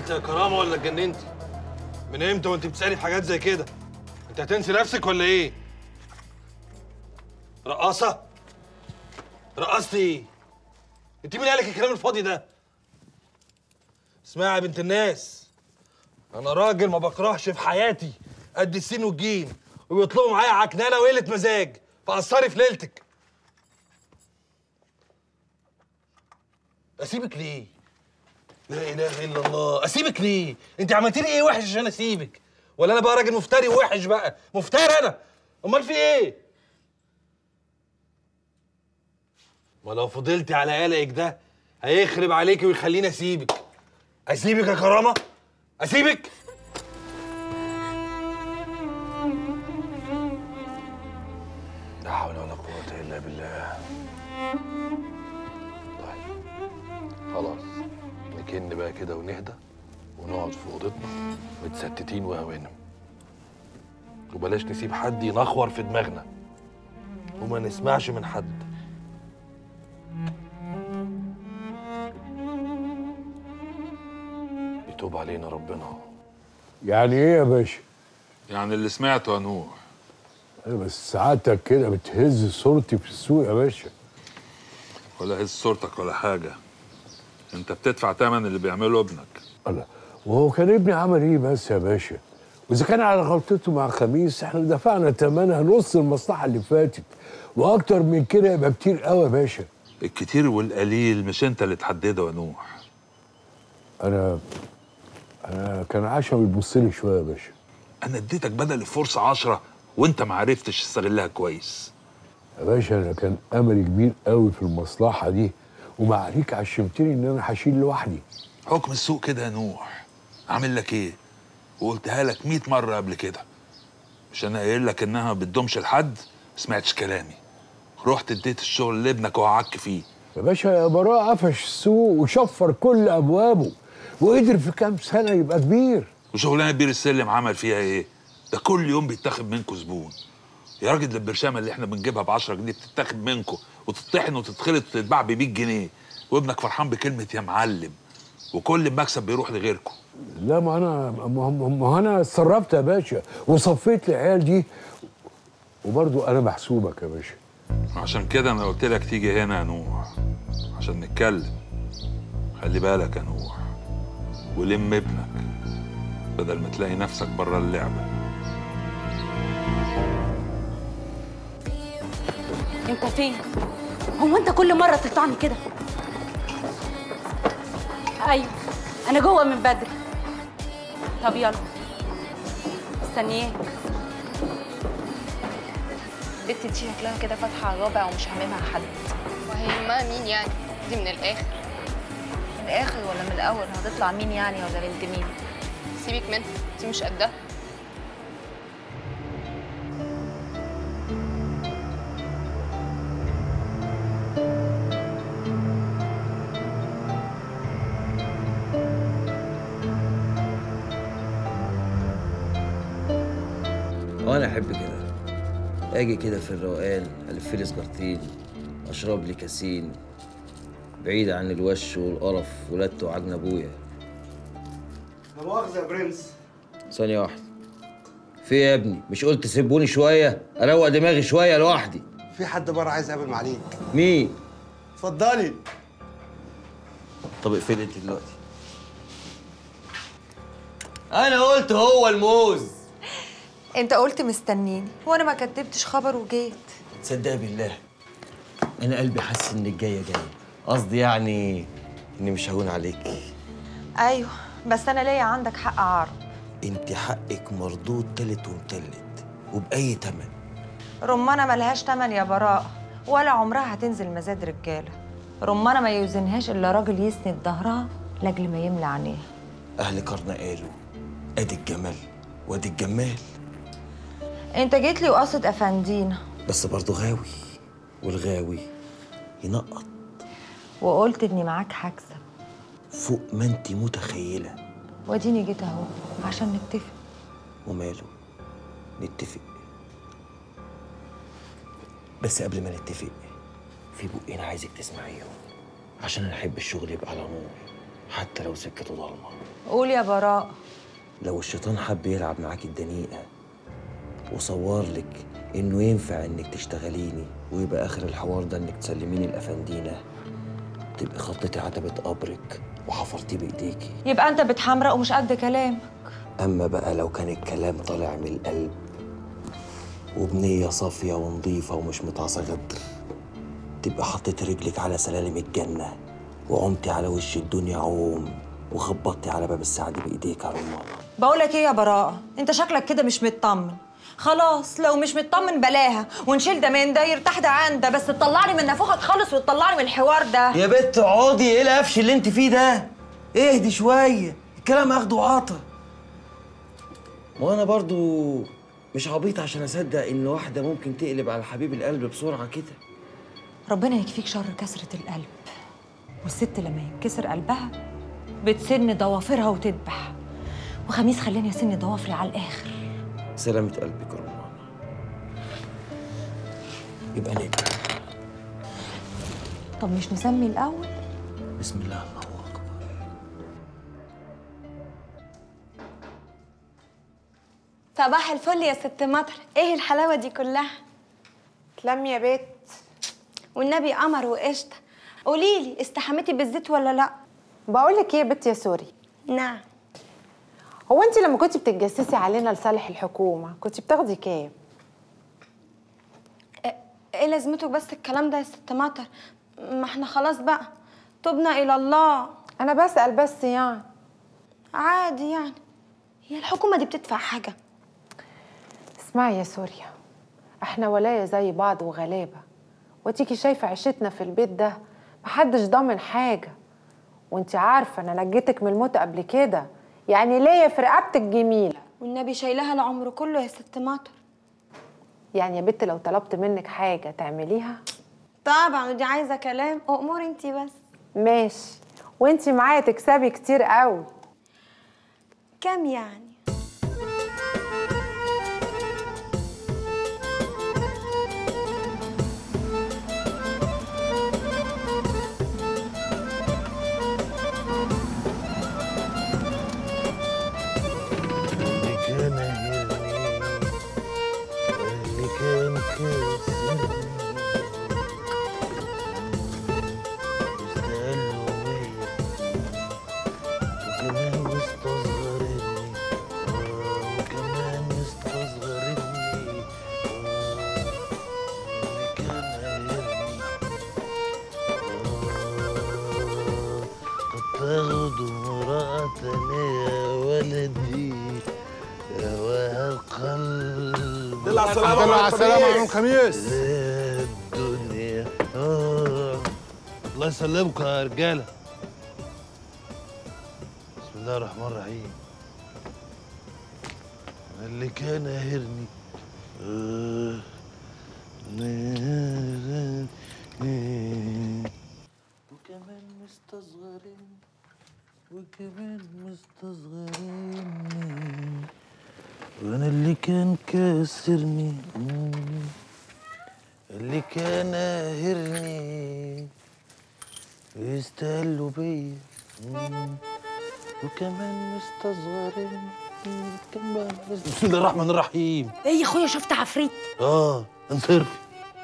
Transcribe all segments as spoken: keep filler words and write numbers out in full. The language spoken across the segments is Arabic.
انت يا كرامه ولا اتجننتي؟ من امتى وانت بتسالي في حاجات زي كده؟ انت هتنسي نفسك ولا ايه؟ رقاصه؟ رقصتي ايه؟ انت مين قالك الكلام الفاضي ده؟ اسمعي يا بنت الناس، انا راجل ما بكرهش في حياتي قد السين والجيم، وبيطلبوا معايا عكنانه وقله مزاج، فقصري في ليلتك. اسيبك ليه؟ لا اله الا الله، اسيبك ليه؟ انت عملتي لي ايه وحش عشان اسيبك؟ ولا انا بقى راجل مفتري ووحش بقى؟ مفتري انا؟ امال في ايه؟ ما لو فضلتي على قلقك ده هيخرب عليكي ويخليني اسيبك. اسيبك يا كرامه؟ اسيبك؟ لا حول ولا قوه الا بالله. طيب خلاص نكن بقى كده ونهدى ونقعد في اوضتنا متستتين وهوانم، وبلاش نسيب حد ينخور في دماغنا وما نسمعش من حد. يتوب علينا ربنا. يعني ايه يا باشا؟ يعني اللي سمعته يا نوح. ايوه بس سعادتك كده بتهز صورتي في السوق يا باشا. ولا هز صورتك ولا حاجه، انت بتدفع ثمن اللي بيعمله ابنك. الله، وهو كان ابني عمل ايه بس يا باشا؟ واذا كان على غلطته مع خميس احنا دفعنا ثمنها نص المصلحه اللي فاتت، واكتر من كده يبقى كتير قوي يا باشا. الكتير والقليل مش انت اللي تحدده يا نوح. انا انا كان عشا بيبص لي شويه يا باشا. انا اديتك بدل الفرصه عشرة وانت ما عرفتش تستغلها كويس يا باشا. انا كان املي كبير قوي في المصلحه دي، ومعليك عشمتني ان انا هشيل لوحدي. حكم السوق كده يا نوح. اعمل لك ايه؟ وقلتها لك مية مره قبل كده. مش انا قايل لك انها ما بتدومش لحد؟ ما سمعتش كلامي، رحت اديت الشغل لابنك وعك فيه. يا باشا يا براء قفش السوق وشفر كل ابوابه، وقدر في كام سنه يبقى كبير. وشغلانه بير السلم عمل فيها ايه؟ ده كل يوم بيتاخد منكم زبون. يا راجل ده البرشامه اللي احنا بنجيبها ب عشرة جنيه بتتاخد منكم وتطحن وتتخلط وتتباع ب مية جنيه، وابنك فرحان بكلمه يا معلم، وكل المكسب بيروح لغيركم. لا ما انا ما ما انا اتصرفت يا باشا وصفيت العيال دي، وبرضه انا محسوبك يا باشا. عشان كده انا قلت لك تيجي هنا يا نوح عشان نتكلم. خلي بالك يا نوح ولم ابنك بدل ما تلاقي نفسك بره اللعبه. انت فين؟ هو انت كل مره تقطعني كده؟ ايوه انا جوه من بدري. طب يلا مستنياك. البت دي شكلها كده فاتحه على الرابع ومش هاممها حد. وهيهمها مين يعني؟ دي من الاخر. من الاخر ولا من الاول؟ هتطلع مين يعني ولا بنت مين؟ سيبك منها، دي مش قدها. وانا احب كده اجي كده في الروقان الف لي سجارتين اشرب لي كاسين بعيد عن الوش والقرف ولدت وعجن ابويا. لا مؤاخذة يا برنس. ثانية واحدة. في ايه يا ابني؟ مش قلت سيبوني شوية اروق دماغي شوية لوحدي؟ في حد بره عايز يقابل معاليك. مين؟ اتفضلي. طب اقفلي انت دلوقتي. انا قلت هو الموز. انت قلت مستنيني وانا ما كتبتش خبر وجيت. تصدقي بالله انا قلبي حاسس انك جايه جايه، قصدي يعني اني مش هون عليكي. ايوه بس انا ليا عندك حق عرض. انت حقك مردود تالت ومتلت وباي تمن. رمانه ملهاش تمن يا براء، ولا عمرها هتنزل مزاد رجاله. رمانه ما يوزنهاش الا راجل يسند ظهرها لاجل ما يملى عينيها. اهل قرن قالوا ادي الجمال وادي الجمال. انت جيت لي وقصد افندينا، بس برضه غاوي، والغاوي ينقط. وقلت اني معاك هكسب فوق ما انت متخيله. واديني جيت اهو عشان نتفق. وماله نتفق، بس قبل ما نتفق في بقين عايزك تسمعيهم عشان انا احب الشغل يبقى على نور. حتى لو سكته ضلمه. قول يا براء. لو الشيطان حب يلعب معاك الدنيئه وصور لك انه ينفع انك تشتغليني ويبقى اخر الحوار ده انك تسلميني الافندينا، تبقي خطيتي عتبه قبرك وحفرتيه بايديكي. يبقى انت بتحمرق ومش قد كلامك. اما بقى لو كان الكلام طالع من القلب وبنيه صافيه ونظيفه ومش متعصى غدر، تبقى حطيتي رجلك على سلالم الجنه وعمتي على وش الدنيا عوم وخبطتي على باب السعد بايديك يا رمانه. بقولك ايه يا براءة، انت شكلك كده مش مطمن. خلاص لو مش مطمن بلاها ونشيل ده من ده يرتاح ده عن ده، بس تطلعني من نافوخك خالص وتطلعني من الحوار ده. يا بت اقعدي، ايه القفش اللي انت فيه ده؟ اهدي شويه، الكلام اخده وعطا. وانا برضو مش عبيط عشان اصدق ان واحده ممكن تقلب على حبيب القلب بسرعه كده. ربنا يكفيك شر كسرة القلب، والست لما ينكسر قلبها بتسن ضوافرها وتذبح، وخميس خلاني اسن ضوافري على الاخر. سلامة قلبك يا رمانة. يبقى نبدأ. طب مش نسمي الاول؟ بسم الله الله اكبر. صباح الفل يا ست مطر، ايه الحلاوه دي كلها؟ تلمي يا بيت. والنبي قمر وقشطه. قوليلي استحميتي بالزيت ولا لا؟ بقول لك ايه يا بت يا سوري. نعم. هو انت لما كنتي بتتجسسي علينا لصالح الحكومه كنتي بتاخدي كام؟ ايه لازمته بس الكلام ده يا ست مطر؟ ما احنا خلاص بقى تبنا الى الله. انا بسأل بس يعني. عادي يعني، هي الحكومه دي بتدفع حاجه؟ اسمعي يا سوريا، احنا ولاية زي بعض وغلابه، وتيجي شايفه عيشتنا في البيت ده محدش ضامن حاجه، وانت عارفه انا نجيتك من الموت قبل كده، يعني ليا في رقبتك جميله. والنبي شايلها العمر كله يا ست مطر. يعني يا بت لو طلبت منك حاجه تعمليها؟ طبعا، ودي عايزه كلام. اموري انت بس. ماشي، وانت معايا تكسبي كتير قوي. كام يعني؟ تاخدوا مراتنا يا ولدي يا وهالقلب. دلع السلام على السلامة يا عم خميس. الدنيا آه. الله يسلمكم يا رجالة. بسم الله الرحمن الرحيم. اللي كان قاهرني آه. وكمان مستصغرين وكمان مستصغرين وانا اللي كان كاسرني اللي كان قاهرني ويستهلوا بيا وكمان مستصغرين كمان مست... بسم الله الرحمن الرحيم. ايه يا اخويا، شفت عفريت؟ اه انصرفي.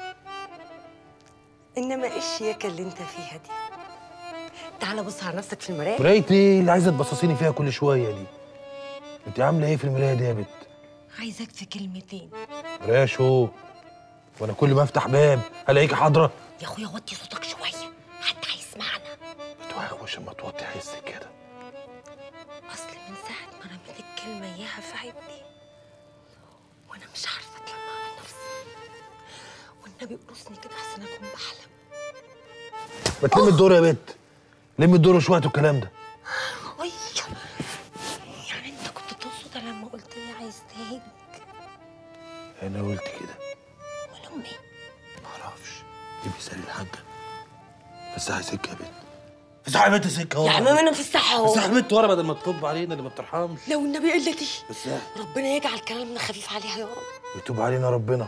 انما ايه الشياكه اللي انت فيها دي؟ تعالى بص على نفسك في المرايه. مرايتي اللي عايزه تبصصيني فيها كل شويه دي؟ انت عامله ايه في المرايه دي يا بت؟ عايزاك في كلمتين. مرايه شو؟ وانا كل ما افتح باب الاقيكي حاضره؟ يا اخويا وطي صوتك شويه، حد هيسمعنا. متوحوش اما توطي حس كده. اصل من ساعه ما رميت الكلمه اياها في عيني وانا مش عارفه اتلمع على نفسي، والنبي قرصني كده احسن اكون بحلم. ما تلم الدور يا بت، لم الدور وشويه الكلام ده. اي يعني انت كنت تقصد لما قلت لي عايز تهج؟ انا قلت كده. ولا امي؟ معرفش، دي بيسالي الحاجه. بس سكه يا بت. افتح يا بت سكه ورا. يا عم انا مفسحه اهو. افتح يا بت ورا بدل ما تطب علينا اللي ما بترحمش. لو النبي قلتي. بس ربنا يجعل كلامنا خفيف عليها يا رب. يتوب علينا ربنا.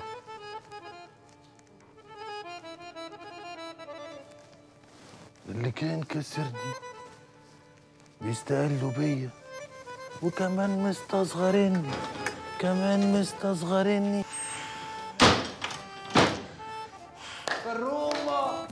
اللي كان كسرني بيستقلوا بيا وكمان مستصغرني، كمان مستصغرني. فرومه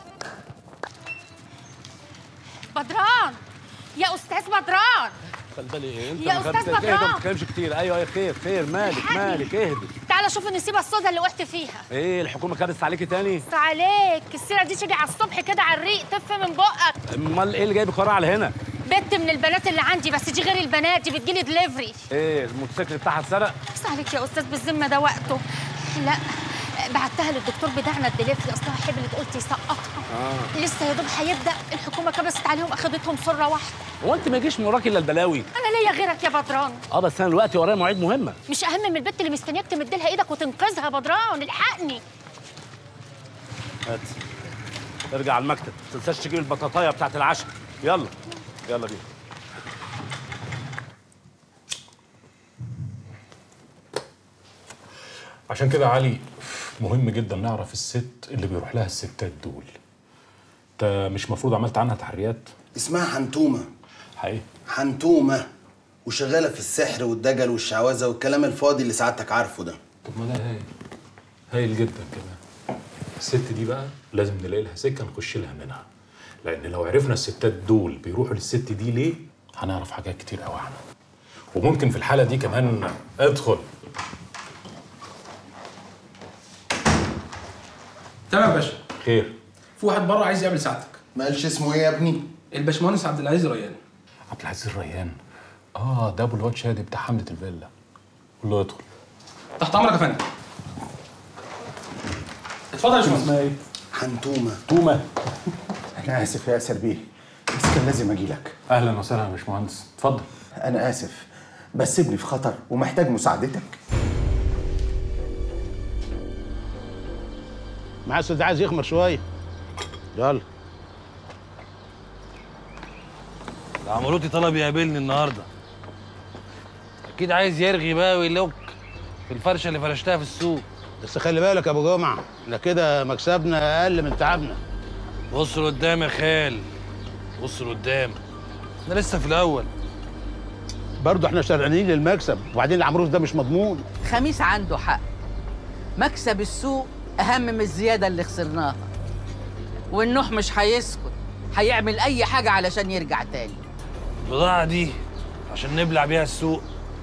بدران، يا استاذ بدران. خلي ايه انت؟ يا أستاذ بدران. اهدى، ما تتكلمش كتير. ايوه ايوه خير خير، مالك مالك؟ اهدي. تعالى شوف النسيبه السوداء اللي وقعت فيها. ايه الحكومه كبست عليكي تاني؟ بس عليك السيره دي تيجي على الصبح كده على الريق تف من بقك. امال ايه اللي جايب القرار على هنا؟ بنت من البنات اللي عندي، بس دي غير البنات، دي بتجيلي دليفري. ايه الموتوسيكل بتاعها اتسرق؟ بس عليك يا استاذ بالذمه ده وقته. لا بعتها للدكتور بتاعنا الدليفري، اصلها حبلت قلت يسقطها. اه لسه يا دوب هيبدا، الحكومه كبست عليهم اخدتهم سره واحده. هو انت ما يجيش من وراكي الا البلاوي؟ انا ليا غيرك يا بدران. اه بس انا دلوقتي ورايا مواعيد مهمه. مش اهم من البت اللي مستنياك تمد لها ايدك وتنقذها يا بدران، الحقني. هات ارجع على المكتب، ما تنساش تجيب البطاطايه بتاعت العشاء. يلا يلا بينا. عشان كده يا علي مهم جدا نعرف الست اللي بيروح لها الستات دول. انت مش مفروض عملت عنها تحريات؟ اسمها حنتومه. حقيقي حنتومه، وشغاله في السحر والدجل والشعوذه والكلام الفاضي اللي سعادتك عارفه ده. طب ما ده هايل هايل جدا كمان. الست دي بقى لازم نلاقي لها سكه نخش لها منها، لان لو عرفنا الستات دول بيروحوا للست دي ليه هنعرف حاجات كتير قوي عنها. وممكن في الحاله دي كمان ادخل. تمام يا باشا. خير. في واحد بره عايز يقابل سعادتك. ما قالش اسمه ايه يا ابني؟ الباشمهندس عبد العزيز ريان. عبد العزيز الريان؟ اه ده ابو الواد شادي بتاع حمله الفيلا. قول له ادخل. تحت امرك يا فندم. اتفضل يا باشمهندس. اسمها ايه؟ حنتومه. تومه. انا اسف يا ياسر بيه، بس كان لازم اجي لك. اهلا وسهلا يا باشمهندس، اتفضل. انا اسف بس ابني في خطر ومحتاج مساعدتك. معاه استاذ عايز يخمر شويه. يلا. ده عمروتي طلب يقابلني النهارده. اكيد عايز يرغي بقى ويلوك في الفرشه اللي فرشتها في السوق. بس خلي بالك يا ابو جمعه، احنا كده مكسبنا اقل من تعبنا. بص لقدام يا خال، بص لقدام، احنا لسه في الاول. برضه احنا شرعانين للمكسب، وبعدين العمروت ده مش مضمون. خميس عنده حق، مكسب السوق اهم من الزياده اللي خسرناها، والنوح مش هيسكت، هيعمل اي حاجه علشان يرجع تاني. البضاعه دي عشان نبلع بيها السوق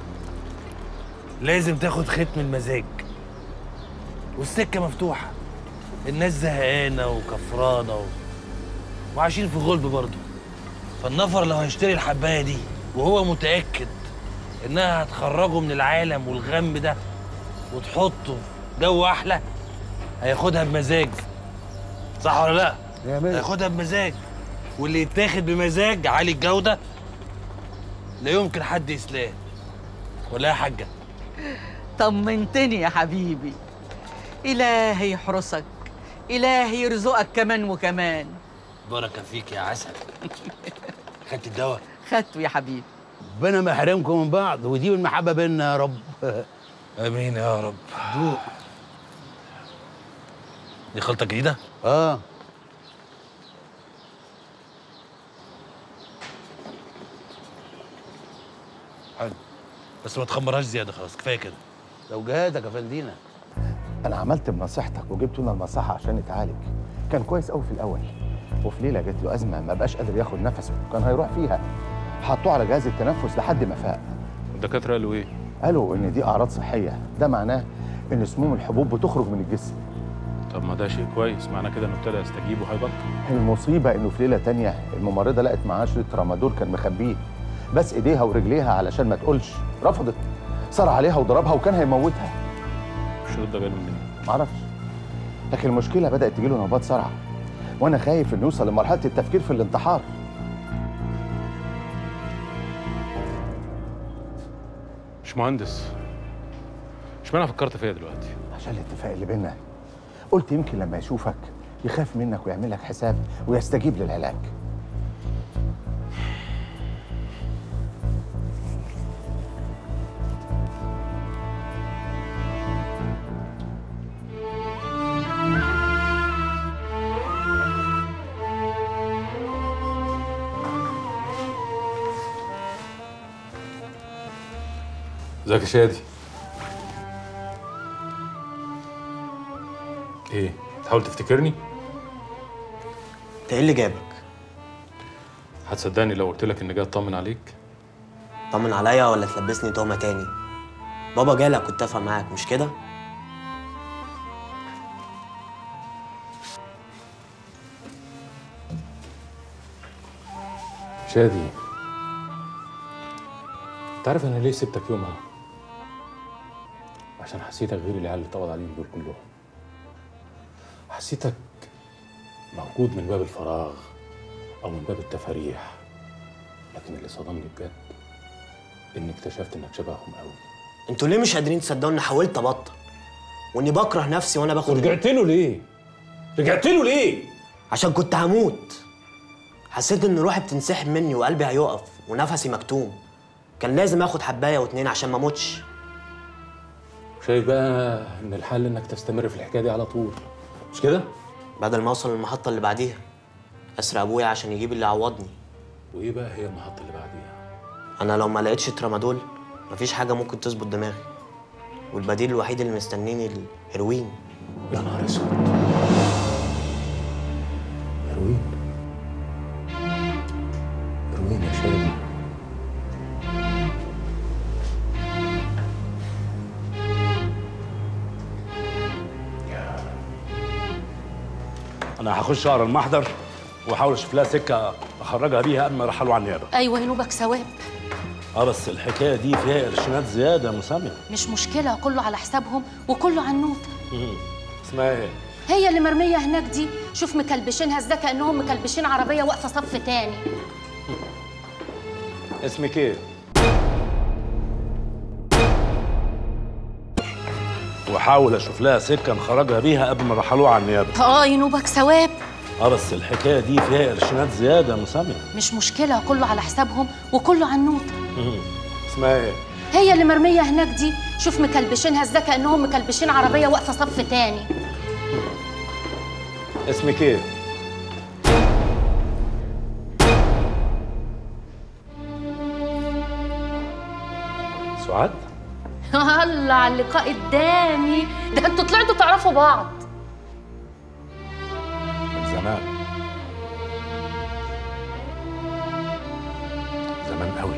لازم تاخد ختم المزاج، والسكه مفتوحه. الناس زهقانه وكفرانه و... وعايشين في غلب برضه. فالنفر لو هيشتري الحبايه دي وهو متاكد انها هتخرجه من العالم والغم ده وتحطه في جو احلى، هياخدها بمزاج. صح ولا لا؟ هياخدها بمزاج، واللي يتاخد بمزاج عالي الجوده لا يمكن حد يسلاه. ولا يا حاجه؟ طمنتني يا حبيبي. إلهي يحرسك، إلهي يرزقك كمان وكمان. بركه فيك يا عسل. خدت الدواء؟ خدته يا حبيبي. ربنا ما يحرمكم من بعض ودي المحبه بيننا يا رب. امين يا رب. دوق. دي خلطه جديده؟ اه. حلو، بس ما تخمرهاش زياده، خلاص كفايه كده. لو جهادك يا فندينا. انا عملت بنصيحتك وجبته لنا المصحه عشان يتعالج. كان كويس قوي في الاول، وفي ليله جت له ازمه ما بقاش قادر ياخد نفسه، كان هيروح فيها. حطوه على جهاز التنفس لحد ما فاق. الدكاتره قالوا ايه؟ قالوا ان دي اعراض صحيه، ده معناه ان سموم الحبوب بتخرج من الجسم. طب ما ده شيء كويس، معنى كده انه ابتدى يستجيب وهيبطل. المصيبه انه في ليله تانية الممرضه لقت معاه شريط ترامادول كان مخبيه، بس ايديها ورجليها علشان ما تقولش، رفضت. صار عليها وضربها وكان هيموتها. الشريط ده جاله منين؟ معرفش، لكن المشكله بدات تجيله نوبات صرع، وانا خايف انه يوصل لمرحله التفكير في الانتحار. مش مهندس، اشمعنى فكرت فيا دلوقتي؟ عشان الاتفاق اللي بينا. قلت يمكن لما يشوفك يخاف منك ويعمل لك حساب ويستجيب للعلاج. ازيك يا شادي؟ ايه؟ تحاول تفتكرني؟ انت ايه اللي جابك؟ هتصدقني لو قلت لك اني جاي اطمن عليك؟ طمن عليا ولا تلبسني تهمه تاني؟ بابا جالك كنت اتفق معاك مش كده؟ شادي، انت عارف انا ليه سبتك يومها؟ عشان حسيتك غير العيال اللي اتقبض عليهم دول كلهم. حسيتك موجود من باب الفراغ او من باب التفاريح، لكن اللي صدمني بجد اني اكتشفت انك شبههم قوي. انتوا ليه مش قادرين تصدقوا اني حاولت ابطل واني بكره نفسي وانا باخد؟ رجعت له ليه؟ رجعت له ليه؟ عشان كنت هموت. حسيت ان روحي بتنسحب مني وقلبي هيقف ونفسي مكتوم. كان لازم اخد حبايه واتنين عشان ما اموتش. شايف بقى ان الحل انك تستمر في الحكايه دي على طول، مش كده؟ بدل ما اوصل للمحطه اللي بعديها اسرق ابويا عشان يجيب اللي يعوضني. وايه بقى هي المحطه اللي بعديها؟ انا لو ما لقيتش ترامادول مفيش حاجه ممكن تظبط دماغي، والبديل الوحيد اللي مستنيني الهيروين. يا نهار اسود، هيروين؟ هيروين يا شادي؟ انا هخش اقرا المحضر واحاول اشوف لها سكه اخرجها بيها قبل ما يرحلوا على النيابه. ايوه ينوبك ثواب. اه بس الحكايه دي فيها قرشينات زياده يا مسامي. مش مشكله، كله على حسابهم وكله على النوت. اسمها ايه؟ هي اللي مرميه هناك دي، شوف مكلبشينها ازاي كانهم مكلبشين عربيه واقفه صف تاني. اسمك ايه؟ واحاول اشوف لها سكه نخرجها بيها قبل ما يرحلوها على النيابه. اه ينوبك ثواب. اه بس الحكايه دي فيها قرشينات زياده يا مسامي. مش مشكله، كله على حسابهم وكله على النوت. اسمها ايه؟ هي اللي مرميه هناك دي، شوف مكلبشينها ازاي كانهم مكلبشين عربيه واقفه صف تاني. اسمك ايه؟ سعاد؟ الله على اللقاء الدامي ده، انتوا طلعتوا تعرفوا بعض من زمان. زمان قوي.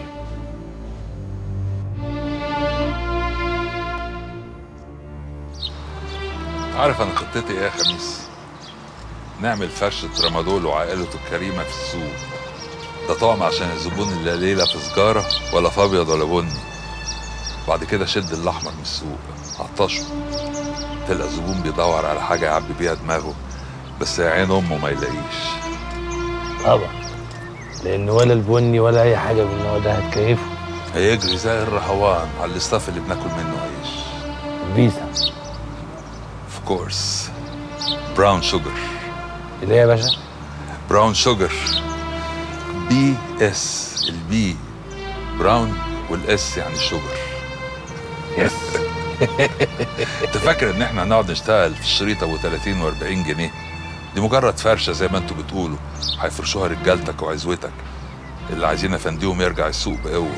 عارف انا خطتي ايه يا خميس؟ نعمل فرشة ترامادول وعائلته الكريمة في السوق. ده طعم عشان الزبون اللي ليلة في سجارة ولا في ابيض ولا بني. بعد كده شد الاحمر من السوق عطشه، تلقى الزبون بيدور على حاجة يعبي بيها دماغه، بس يا عين امه ما يلاقيش. طبعا، لان ولا البني ولا اي حاجة من النوع ده هتكيفه. هيجري زي الرهوان على الاستاف اللي بناكل منه عيش. بيسا اوف كورس. براون شوجر. اللي هي يا باشا؟ براون شوجر. بي اس. البي براون والاس يعني شوجر. يس. انت فاكر ان احنا هنقعد نشتغل في الشريط ابو ثلاثين واربعين جنيه؟ دي مجرد فرشه زي ما انتوا بتقولوا، هيفرشوها رجالتك وعزوتك اللي عايزين افنديهم يرجع السوق بقوه.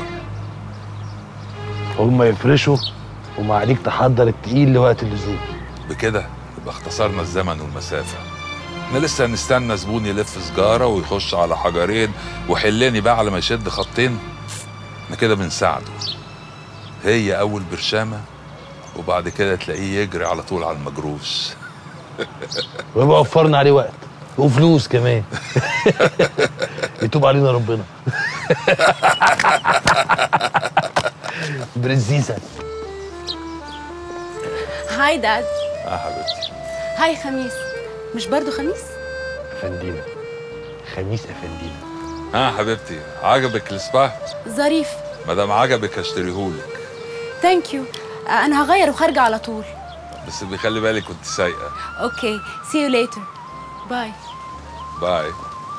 هم يفرشوا وما عليك تحضر التقيل لوقت اللزوم. بكده يبقى اختصرنا الزمن والمسافه. احنا لسه هنستنى زبون يلف سجاره ويخش على حجرين وحلاني بقى على ما يشد خطين. احنا كده بنساعده. هي اول برشامه وبعد كده تلاقيه يجري على طول على المجروش. ويبقى وفرنا عليه وقت وفلوس كمان. يتوب علينا ربنا. برنسيسة. هاي داد. اه حبيبتي. هاي خميس. مش برضو خميس؟ افندينا. خميس افندينا. اه حبيبتي، عجبك السبا؟ ظريف. مادام عجبك هشتريهولك. ثانك يو. انا هغير وخارجه على طول. بس بيخلي بالك كنت سايقه. اوكي، سي يو ليتر. باي. باي.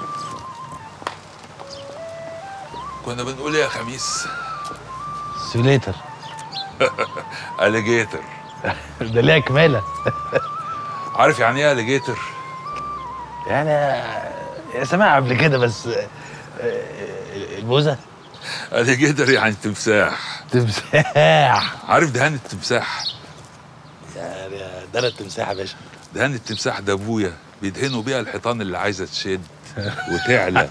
كنا بنقول ايه يا خميس؟ سي يو ليتر. اليجيتر. ده ليها كماله. عارف يعني ايه اليجيتر؟ يعني سامعها قبل كده بس. البوزه؟ اليجيتر يعني تمساح. تمساح. عارف دهان التمساح؟ ده انا التمساح يا باشا. دهان التمساح ده ابويا بيدهنوا بيها الحيطان اللي عايزه تشد وتعلى.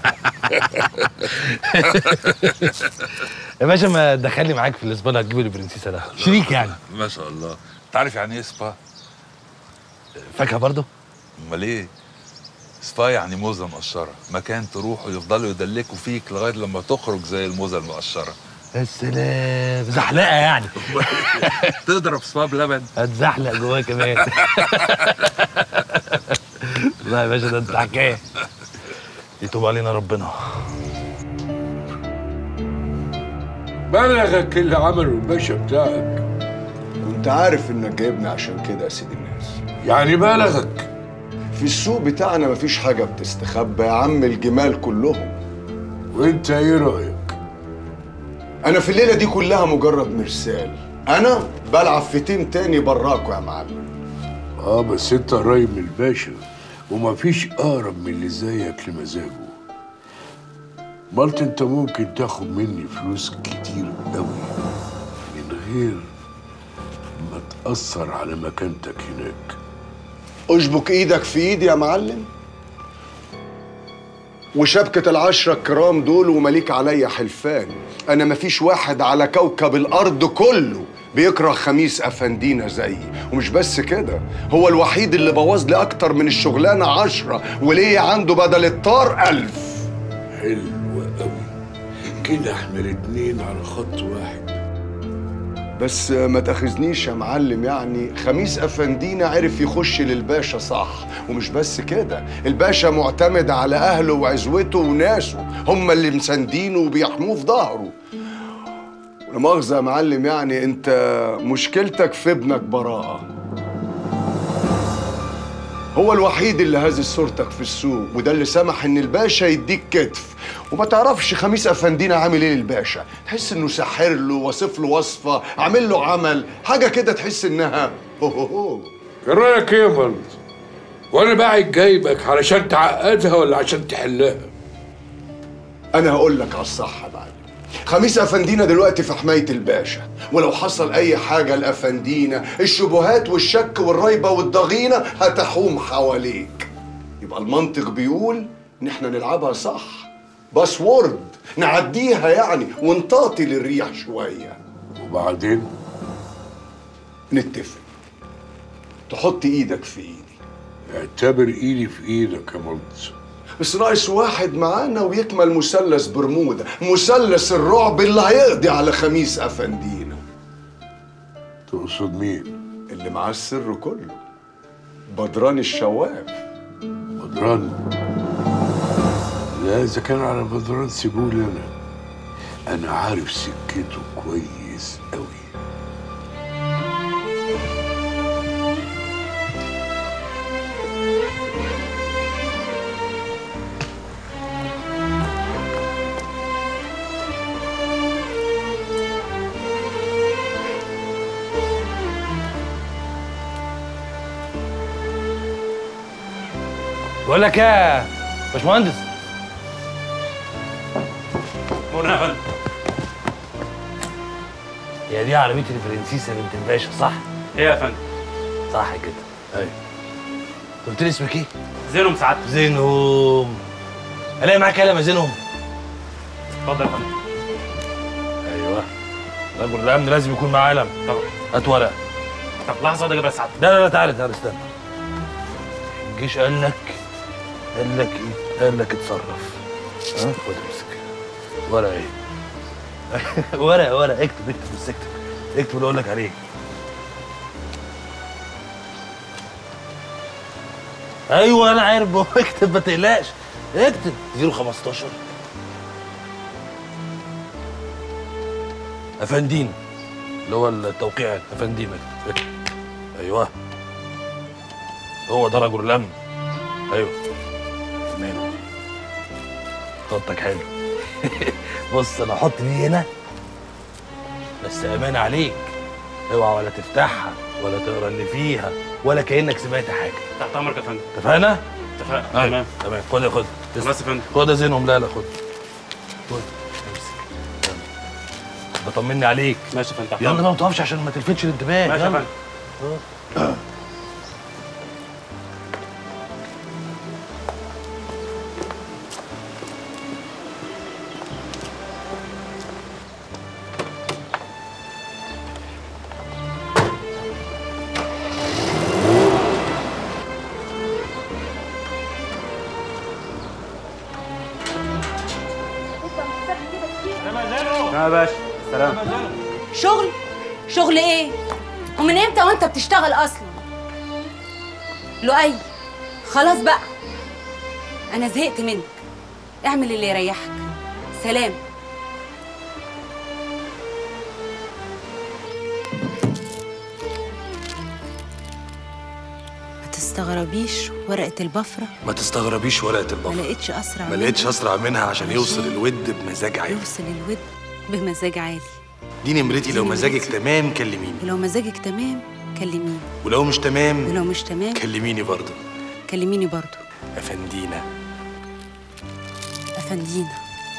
يا باشا ما تدخلني معاك في الاسبان هتجيب لي برنسيسه ده شريك يعني. ما شاء الله. انت عارف يعني ايه سبا؟ فاكهه برضه؟ امال ايه؟ سبا يعني موزه مقشره، مكان تروحوا يفضلوا يدلكوا فيك لغايه لما تخرج زي الموزه المقشره. يا سلام، زحلقه يعني. تضرب سبا بلبن هتزحلق جواه كمان. لا يا باشا ده انت حكايه. يتوب علينا ربنا. بلغك اللي عمله الباشا بتاعك. كنت عارف انك جايبني عشان كده يا سيد الناس. يعني بلغك؟ في السوق بتاعنا مفيش حاجه بتستخبى يا عم، الجمال كلهم. وانت ايه رايك؟ انا في الليله دي كلها مجرد مرسال، انا بلعب في تيم تاني براكوا يا معلم. اه بس انت قريب من الباشا ومفيش اقرب من اللي زيك لمزاجه. مالت انت ممكن تاخد مني فلوس كتير قوي من غير ما تأثر على مكانتك هناك. اشبك ايدك في ايدي يا معلم، وشبكة العشرة الكرام دول ومليك عليا حلفان. انا مفيش واحد على كوكب الارض كله بيكره خميس افندينا زيي، ومش بس كده، هو الوحيد اللي بوظ لي اكتر من الشغلانة عشرة وليه عنده بدل الطار الف. حلو قوي كده، احنا الاتنين على خط واحد. بس ما تاخذنيش يا معلم، يعني خميس افندينا عرف يخش للباشا صح، ومش بس كده، الباشا معتمد على اهله وعزوته وناسه، هم اللي مساندينه وبيحموه في ظهره. ولا مؤاخذة يا معلم، يعني انت مشكلتك في ابنك براءة. هو الوحيد اللي هازز صورتك في السوق، وده اللي سمح ان الباشا يديك كتف. وما تعرفش خميس افندينا عامل ايه للباشا، تحس انه ساحر له، واصف له وصفه، عامل له عمل، حاجه كده تحس انها هو هو هو. رايك ايه يا مرض؟ وانا بقى جايبك علشان تعقدها ولا عشان تحلها؟ انا هقول لك على الصح يا معلم. خميس افندينا دلوقتي في حمايه الباشا، ولو حصل اي حاجه لافندينا الشبهات والشك والريبه والضغينه هتحوم حواليك. يبقى المنطق بيقول ان احنا نلعبها صح، باسورد نعديها يعني ونطاطي للريح شويه. وبعدين نتفق تحط ايدك في ايدي. اعتبر ايدي في ايدك يا ملط. بس ناقص واحد معانا ويكمل مثلث برمودا، مثلث الرعب اللي هيقضي على خميس افندينا. تقصد مين؟ اللي معاه السر كله، بدران الشواف. بدران؟ لا اذا كان على بدران سيبولي انا، انا عارف سكته كويس قوي. بقول لك ايه يا باشمهندس؟ منى يا فندم. هي دي عربية الفرنسيسة بنت الباشا صح؟ ايه يا فندم؟ صح كده. ايوه. قلت لي اسمك ايه؟ زينهم سعادتك. زينهم. الاقي معاك قلم يا زينهم؟ اتفضل يا فندم. ايوه. رجل الامن لازم يكون معاه قلم. طبعا. هات ورقة. طب لحظة واحدة اجيبها لسعادتك. لا لا لا تعالى تعالى استنى. الجيش قال لك قال لك ايه؟ قال لك اتصرف. ها؟ خد امسك. ورقة ايه؟ ورقة ورقة اكتب اكتب بس اكتب. اكتب اللي اقول لك عليه. ايوه انا عارف اكتب ما تقلقش. اكتب صفر خمستاشر افندينا اللي هو التوقيع افندينا. اكتب ايوه هو ده رجل الامن. ايوه تمام خطك حلو. بص انا احط دي هنا بس امان عليك، اوعى ولا تفتحها ولا تقرا اللي فيها ولا كانك سمعت حاجه. تحت امرك يا فندم. اتفقنا؟ اتفقنا. تمام تمام. خد خد بس يا فندم. خد يا زينهم. لا لا خد خد امسك. بطمني عليك. ماشي يا فندم. يلا بقى ما تقفش عشان ما تلفتش الانتباه. ماشي يا يلا. فندم. يا باشا سلام. شغل؟ شغل ايه؟ ومن امتى وانت بتشتغل اصلا؟ لؤي خلاص بقى، انا زهقت منك. اعمل اللي يريحك. سلام. ما تستغربيش ورقة البفرة، ما تستغربيش ورقة ما البفرة. لقيتش اسرع ما لقيتش منها. اسرع منها عشان يوصل الود بمزاج عالي. يوصل الود بمزاج عالي. دي نمرتي، لو مزاجك تمام كلميني، ولو مزاجك تمام كلميني، ولو مش تمام ولو مش تمام كلميني برضه. كلميني برضو. افندينا افندينا.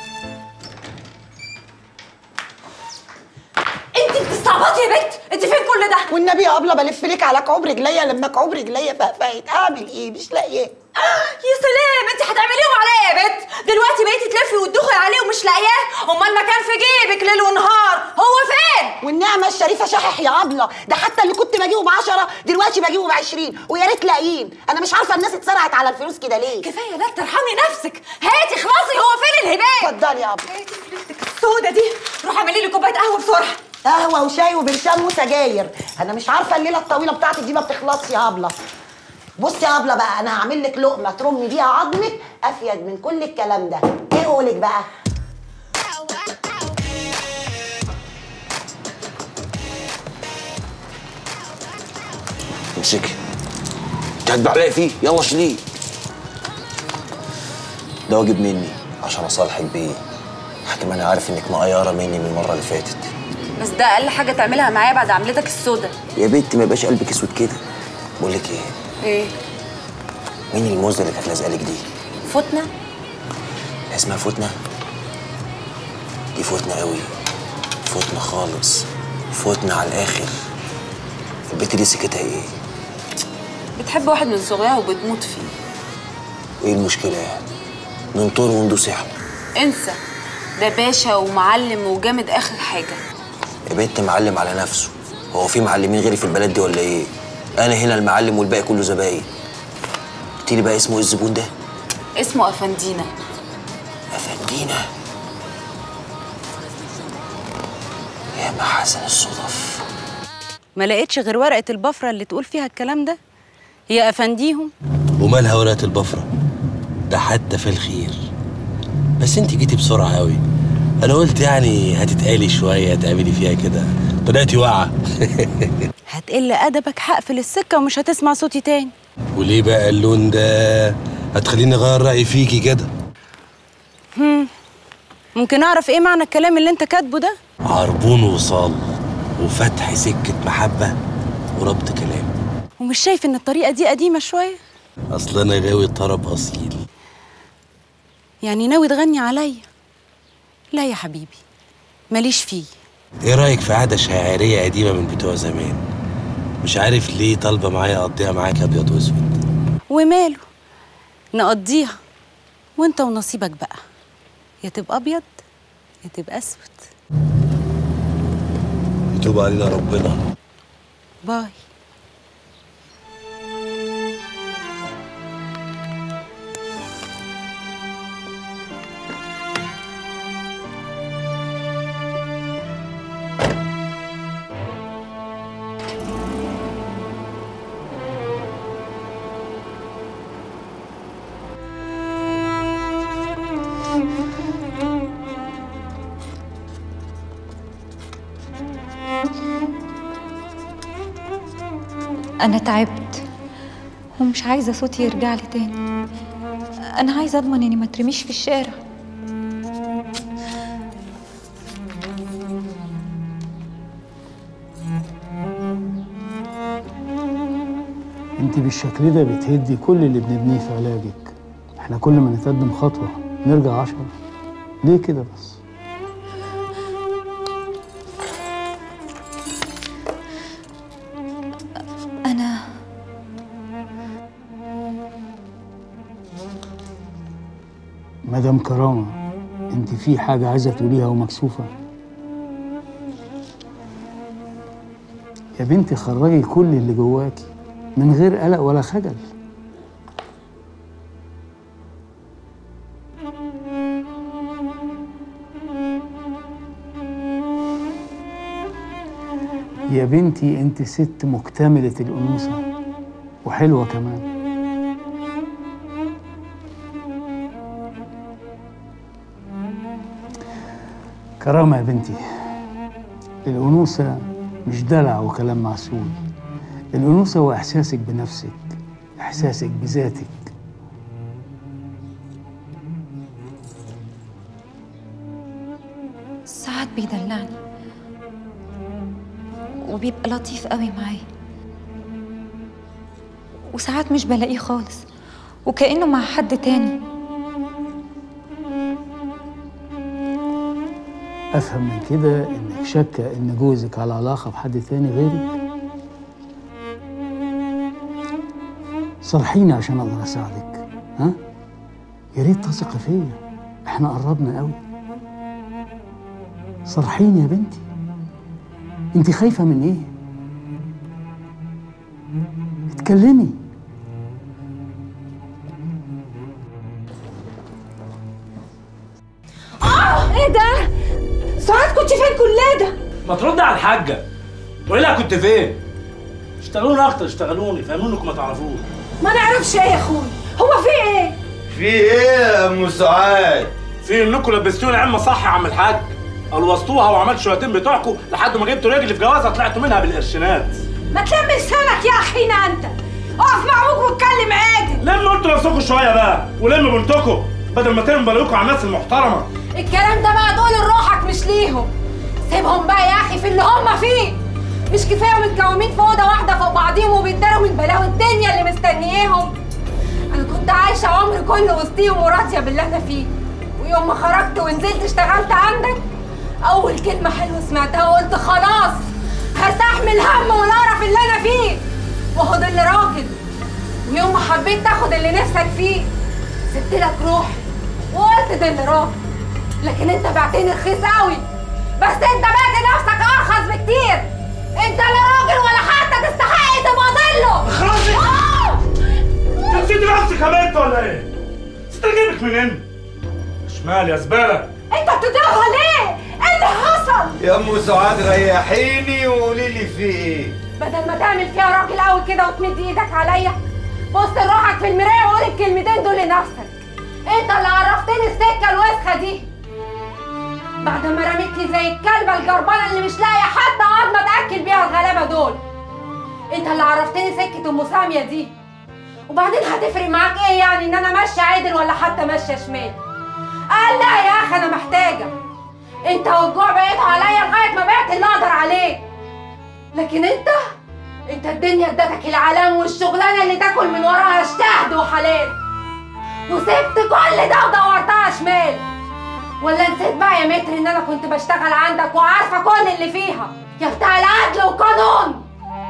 انت بتستعبطي يا بنت؟ انت فين كل ده؟ والنبي يا ابله بلف لك على كعوب رجليا لما كعوب رجليا فقفقت، اعمل ايه؟ مش لاقياه. يا سلام، انت هتعمليهم عليا يا بنت؟ دلوقتي بقيتي تلفي وتدوخي عليه ومش لاقياه؟ امال ما كان في جيبك ليل ونهار، هو فين؟ والنعمه الشريفه شحح يا ابله، ده حتى اللي كنت بجيبه بعشرة دلوقتي بجيبه بعشرين، ويا ريت لاقيين. انا مش عارفه الناس اتسرعت على الفلوس كده ليه؟ كفايه لا ترحمي نفسك، هاتي خلاصي، هو فين الهباب؟ اتفضلي يا ابله. هاتي فلوسك السودا دي، روحي اعملي لي كوبايه قهوه بسرعه. قهوه وشاي وبرشام وسجاير، انا مش عارفه الليله الطويله بتاعتك دي ما بتخلصش يا ابله. بصي يا ابله بقى، انا هعمل لك لقمه ترمي بيها عظمك افيد من كل الكلام ده. ايه قولك بقى؟ امسكي، انت هتبعلقي فيه، يلا شيليه. ده واجب مني عشان اصالحك بيه. حكم انا عارف انك مقيره مني من المره اللي فاتت. بس ده اقل حاجه تعملها معايا بعد عملتك السودا. يا بنت ما يبقاش قلبك اسود كده. بقول لك ايه؟ ايه؟ مين الموزه اللي كانت لازقه لك دي؟ فتنه؟ اسمها فتنه؟ دي فتنه قوي، فتنه خالص، فتنه على الاخر. البنت دي سكتها ايه؟ بتحب واحد من صغيرها وبتموت فيه. وايه المشكله يعني؟ ننطره وندوس احنا. انسى، ده باشا ومعلم وجامد اخر حاجه. يا بنت معلم على نفسه، هو في معلمين غيري في البلد دي ولا ايه؟ انا هنا المعلم والباقي كله زباين. قلت لي بقى اسمه ايه الزبون ده؟ اسمه افندينا. افندينا؟ يا محاسن الصدف. ما لقيتش غير ورقه البفره اللي تقول فيها الكلام ده؟ هي افنديهم. ومالها ورقه البفره؟ ده حتى في الخير. بس انت جيتي بسرعه قوي، انا قلت يعني هتتقالي شويه تعملي فيها كده، طلعتي واقعه. هتقل ادبك هقفل السكه ومش هتسمع صوتي تاني. وليه بقى اللون ده؟ هتخليني اغير رايي فيكي كده؟ هم ممكن اعرف ايه معنى الكلام اللي انت كاتبه ده؟ عربون وصال وفتح سكه محبه وربط كلام. ومش شايف ان الطريقه دي قديمه شويه؟ اصل انا غاوي طرب اصيل. يعني ناوي تغني عليا؟ لا يا حبيبي، ماليش فيه. ايه رايك في عاده شاعريه قديمه من بتوع زمان؟ مش عارف ليه طالبه معايا اقضيها معاك ابيض واسود. وماله، نقضيها وانت ونصيبك بقى، يا تبقى ابيض يا تبقى اسود. يتوب علينا ربنا. باي. أنا تعبت ومش عايزة صوتي يرجع لي تاني. أنا عايزة أضمن إني ما ترميش في الشارع. انت بالشكل ده بتهدي كل اللي بنبنيه في علاجك. احنا كل ما نتقدم خطوة نرجع عشرة. ليه كده بس؟ مدام كرامة، انت في حاجة عايزة تقوليها ومكسوفة؟ يا بنتي خرجي كل اللي جواكي من غير قلق ولا خجل. يا بنتي انت ست مكتملة الأنوثة وحلوة كمان. كرامة يا بنتي، الأنوثة مش دلع وكلام معسول. الأنوثة هو إحساسك بنفسك، إحساسك بذاتك. ساعات بيدلعني وبيبقى لطيف قوي معايا، وساعات مش بلاقيه خالص وكأنه مع حد تاني. أفهم من كده إنك شاكة إن جوزك على علاقة بحد تاني غيرك. صرحيني عشان أقدر أساعدك. ها؟ يا ريت تثقي فيا، إحنا قربنا قوي. صرحيني يا بنتي، أنت خايفة من إيه؟ اتكلمي. آه إيه ده؟ سعاد كنت فين كل ده؟ ما ترد على الحاجه، تقولي لها كنت فين؟ اشتغلوني اكتر، اشتغلوني فهموني انكم ما تعرفوش. ما نعرفش ايه يا اخوي؟ هو في ايه؟ في ايه يا ام سعاد؟ في انكم لبستوني عمه صح يا عم الحاج، قلوصتوها وعملت شويتين بتوعكم لحد ما جبتوا رجلي في جوازه طلعتوا منها بالقرشينات. ما تلم لسانك يا اخينا انت، اقف مع ابوك واتكلم عادي. لموا انتوا نفسكم شويه بقى، ولموا بنتكم بدل ما ترموا بلاويكم على الناس المحترمه. الكلام ده بقى دول لروحك مش ليهم. سيبهم بقى يا اخي في اللي هم فيه. مش كفايه متكومين في اوضه واحده فوق بعضيهم وبيتداروا من بلاوي الدنيا اللي مستنياهم. انا كنت عايشه عمري كله وسطيهم وراضيه باللي انا فيه، ويوم ما خرجت ونزلت اشتغلت عندك اول كلمه حلوه سمعتها وقلت خلاص هستحمل الهم والقرف اللي انا فيه، وهو ده اللي راجل. ويوم ما حبيت تاخد اللي نفسك فيه سبت لك روحي وقلت ده اللي راجل. لكن انت بعتني رخيص قوي، بس انت بعت نفسك ارخص بكتير. انت لا راجل ولا حتى تستحق تبقى ضله. اخرسي! انت نسيتي نفسك يا بنت ولا ايه؟ نسيت اجيبك منين؟ شمال يا زباله. انت بتضربها ليه؟ ايه اللي حصل؟ يا ام سعاد ريحيني وقولي لي في ايه؟ بدل ما تعمل فيها راجل قوي كده وتمد ايدك عليا، بص لروحك في المرايه وقول الكلمتين دول لنفسك. انت اللي عرفتني السكه الوسخه دي بعد ما رميتني زي الكلبه الجربانه اللي مش لاقيه حتى عظمه تاكل بيها الغلابه دول. انت اللي عرفتني سكه ام ساميه دي. وبعدين هتفرق معاك ايه يعني ان انا ماشيه عدل ولا حتى ماشيه شمال؟ قال لا يا اخي انا محتاجه. انت والجوع بقيتوا عليا لغايه ما بعت اللي اقدر عليه. لكن انت انت الدنيا ادتك العلام والشغلانه اللي تاكل من وراها شهد وحلال، وسبت كل ده ودورتها شمال. ولا نسيت بقى يا متر ان انا كنت بشتغل عندك وعارفه كل اللي فيها يا بتاع العدل والقانون؟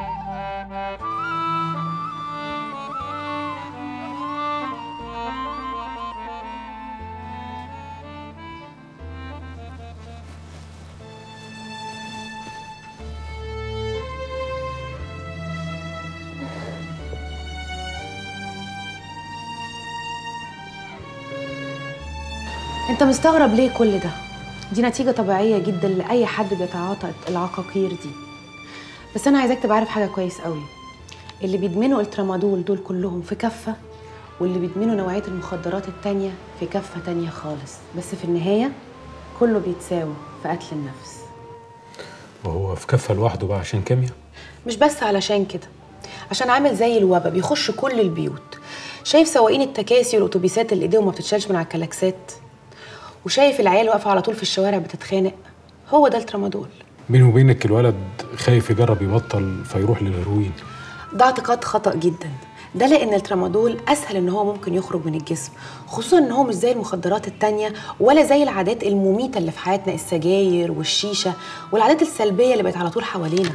انت مستغرب ليه كل ده؟ دي نتيجة طبيعية جدا لأي حد بيتعاطى العقاقير دي. بس أنا عايزاك تبقى عارف حاجة كويس قوي. اللي بيدمنوا الترامادول دول كلهم في كفة، واللي بيدمنوا نوعية المخدرات التانية في كفة تانية خالص. بس في النهاية كله بيتساوى في قتل النفس. وهو في كفة لوحده بقى عشان كيمياء؟ مش بس علشان كده، عشان عامل زي الوبا بيخش كل البيوت. شايف سواقين التكاسي والأتوبيسات اللي إيديهم ما بتتشالش من على الكلاكسات؟ وشايف العيال واقفه على طول في الشوارع بتتخانق؟ هو ده الترامادول. بيني وبينك الولد خايف يجرب يبطل فيروح للهيروين. ده اعتقاد خطأ جدا. ده لأن الترامادول أسهل إن هو ممكن يخرج من الجسم، خصوصا إن هو مش زي المخدرات التانية ولا زي العادات المميتة اللي في حياتنا، السجاير والشيشة والعادات السلبية اللي بقت على طول حوالينا.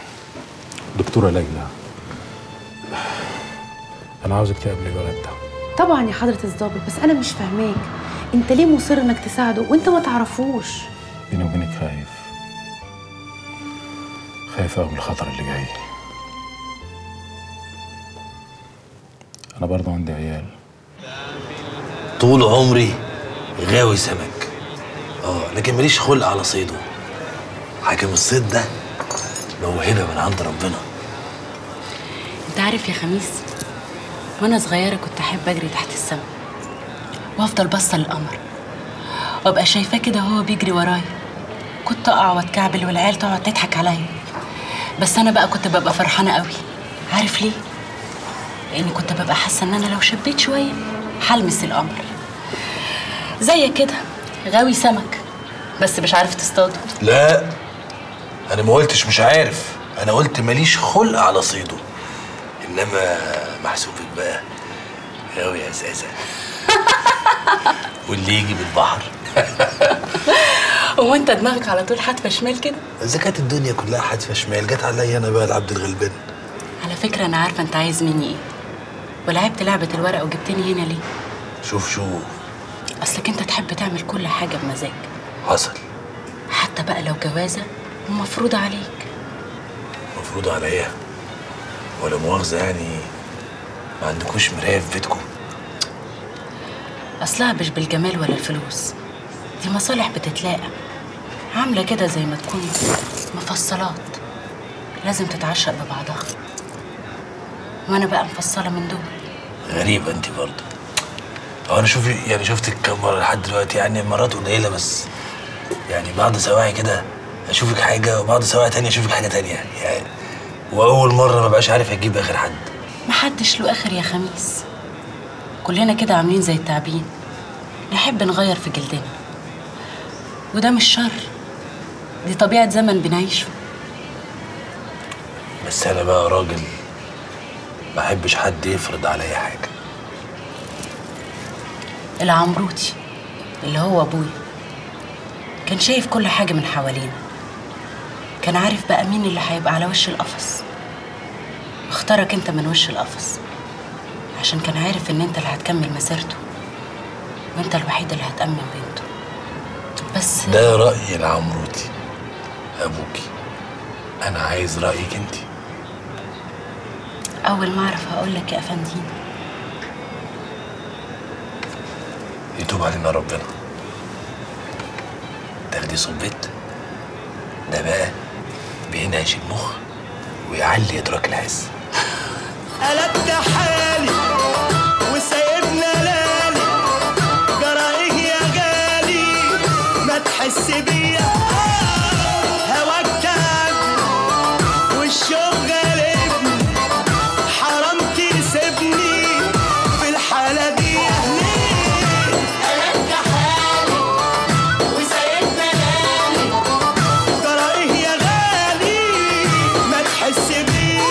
دكتورة ليلى، أنا عاوزك تقابلي الولد ده. طبعا يا حضرة الضابط، بس أنا مش فاهماك، أنت ليه مصر إنك تساعده وأنت ما تعرفوش؟ بيني وبينك خايف خايف قوي من الخطر اللي جاي. أنا برضه عندي عيال. طول عمري غاوي سمك، اه لكن ماليش خلق على صيده. حاكم الصيد ده موهبه من عند ربنا. انت عارف يا خميس، وانا صغيره كنت احب اجري تحت السما وافضل باصه للقمر وابقى شايفاه كده وهو بيجري ورايا. كنت اقع واتكعبل والعيال تقعد تضحك عليا، بس انا بقى كنت ببقى فرحانه قوي. عارف ليه؟ لاني كنت ببقى حاسه ان انا لو شبيت شويه هلمس القمر. زيك كده غاوي سمك بس مش عارف تصطاده. لا انا ما قلتش مش عارف، انا قلت ماليش خلق على صيده. انما محسوبك بقى غاوي يا زازا واللي يجي بالبحر. هو انت دماغك على طول حادفه شمال كده؟ اذا كانت الدنيا كلها حادفه شمال جت عليا انا بقى العبد الغلبان. على فكره انا عارفه انت عايز مني ايه، ولعبت لعبه الورقه وجبتني هنا ليه؟ شوف شوف اصلك انت تحب تعمل كل حاجه بمزاج. حصل. حتى بقى لو جوازه ومفروضه عليك. مفروضه عليا؟ ولا مؤاخذه يعني ما عندكوش مرايه في بيتكم؟ اصلها مش بالجمال ولا الفلوس، دي مصالح بتتلاقى، عامله كده زي ما تكون مفصلات لازم تتعشق ببعضها، وانا بقى مفصله من دول. غريبه انت برضه. هو انا شوفي يعني شفتك كم مره لحد دلوقتي، يعني مرات قليله بس يعني بعض سواعي كده اشوفك حاجه وبعض سواعي تانية اشوفك حاجه تانية يعني، واول مره ما بقاش عارف اجيب اخر حد. محدش له اخر يا خميس، كلنا كده عاملين زي التعبين، نحب نغير في جلدنا، وده مش شر، دي طبيعه زمن بنعيشه. بس انا بقى راجل ما احبش حد يفرض عليا حاجه. العمروتي اللي هو ابويا كان شايف كل حاجه من حوالينا، كان عارف بقى مين اللي هيبقى على وش القفص، اختارك انت من وش القفص عشان كان عارف ان انت اللي هتكمل مسيرته وانت الوحيد اللي هتأمن بنته. بس ده رأي العمروتي ابوكي، انا عايز رأيك انت. اول ما اعرف هقول لك يا افندينا. يتوب علينا ربنا. تاخدي صبيت ده بقى بينعش المخ ويعلي ادراك الحس. قلبت حالي وسايبنا لالي، جرايه يا غالي ما تحس بيا، هواك تعبني والشوق غالبني، حرام تسيبني في الحالة دي. قلبت حالي وسايبنا لالي، جرايه يا غالي ما تحس بيا،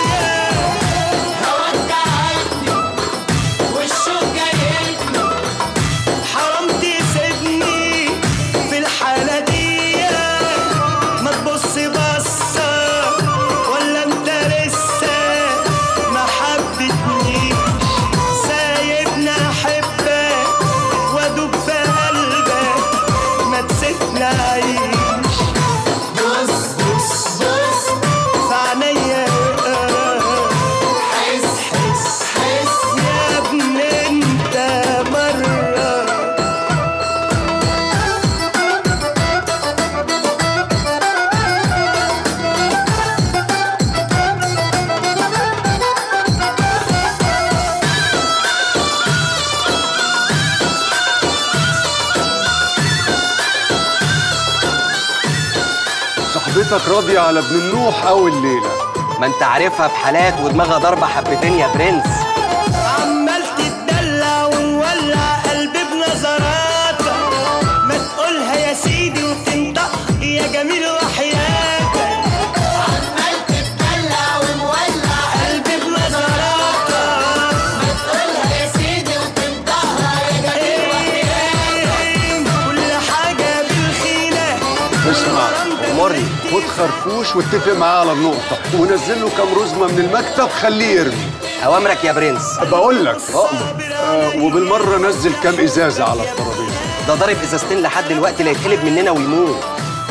صاحبتك راضية على ابن النوح أول ليلة. ما انت عارفها بحالات ودماغها ضربة حبتين يا برنس. عمال تتدلع ومولع قلبي بنظراتك، ما تقولها يا سيدي وتنطق يا جميل وحياتك. عمال تتدلع ومولع قلبي بنظراتك، ما تقولها يا سيدي وتنطقها يا جميل وحياتك. كل حاجة بالخيلة اسمع امرني. خد خرفوش واتفق معاه على النقطه ونزل له كام رزمه من المكتب خليه يرمي. اوامرك يا برنس. بقول لك اؤمر. آه وبالمره نزل كام ازازه على الترابيزه. ده ضارب ازازتين لحد دلوقتي لا يتقلب مننا ويموت.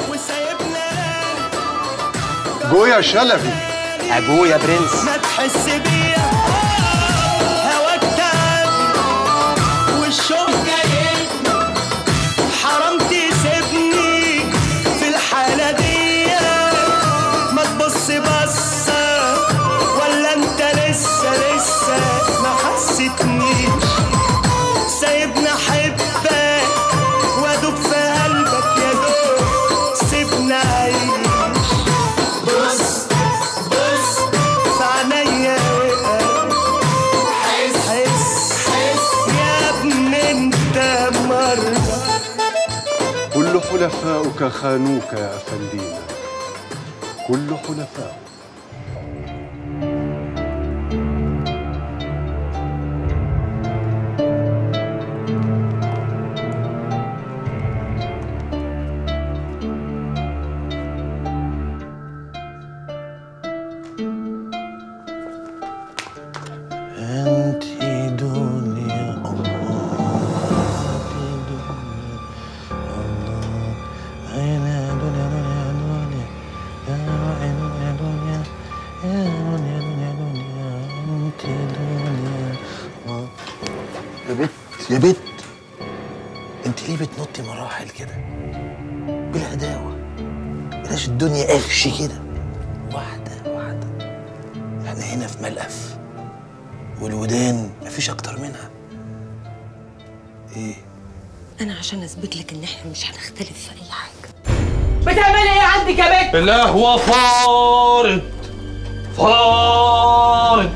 جو يا شلبي. اجو يا برنس. ما تحس بيا هواك تعب والشوق جايبني حرام تسيبني في الحالة دي. ما تبص بصة ولا انت لسه لسه ما حسيتنيش. سايبني احبك وادوب في قلبك يا دوب سيبني اعيش. بص بص في عينيا حس حس حس يا ابني انت مرة. كل حلفاؤك خانوك يا افندينا. كل حلفاؤك. انتي دنيا الله انتي دنيا الله عينا دنيا دنيا دنيا دنيا دنيا انتي دنيا الله. يا بت يا بت انت ليه بتنطي مراحل كده بالهداوه؟ بلاش الدنيا اغشي كده واحده واحده. احنا هنا في ملقف والودان مفيش اكتر منها. ايه؟ انا عشان اثبت لك ان احنا مش هنختلف في اي حاجه. بتعملي ايه عندك يا بنت؟ القهوة فارت فارت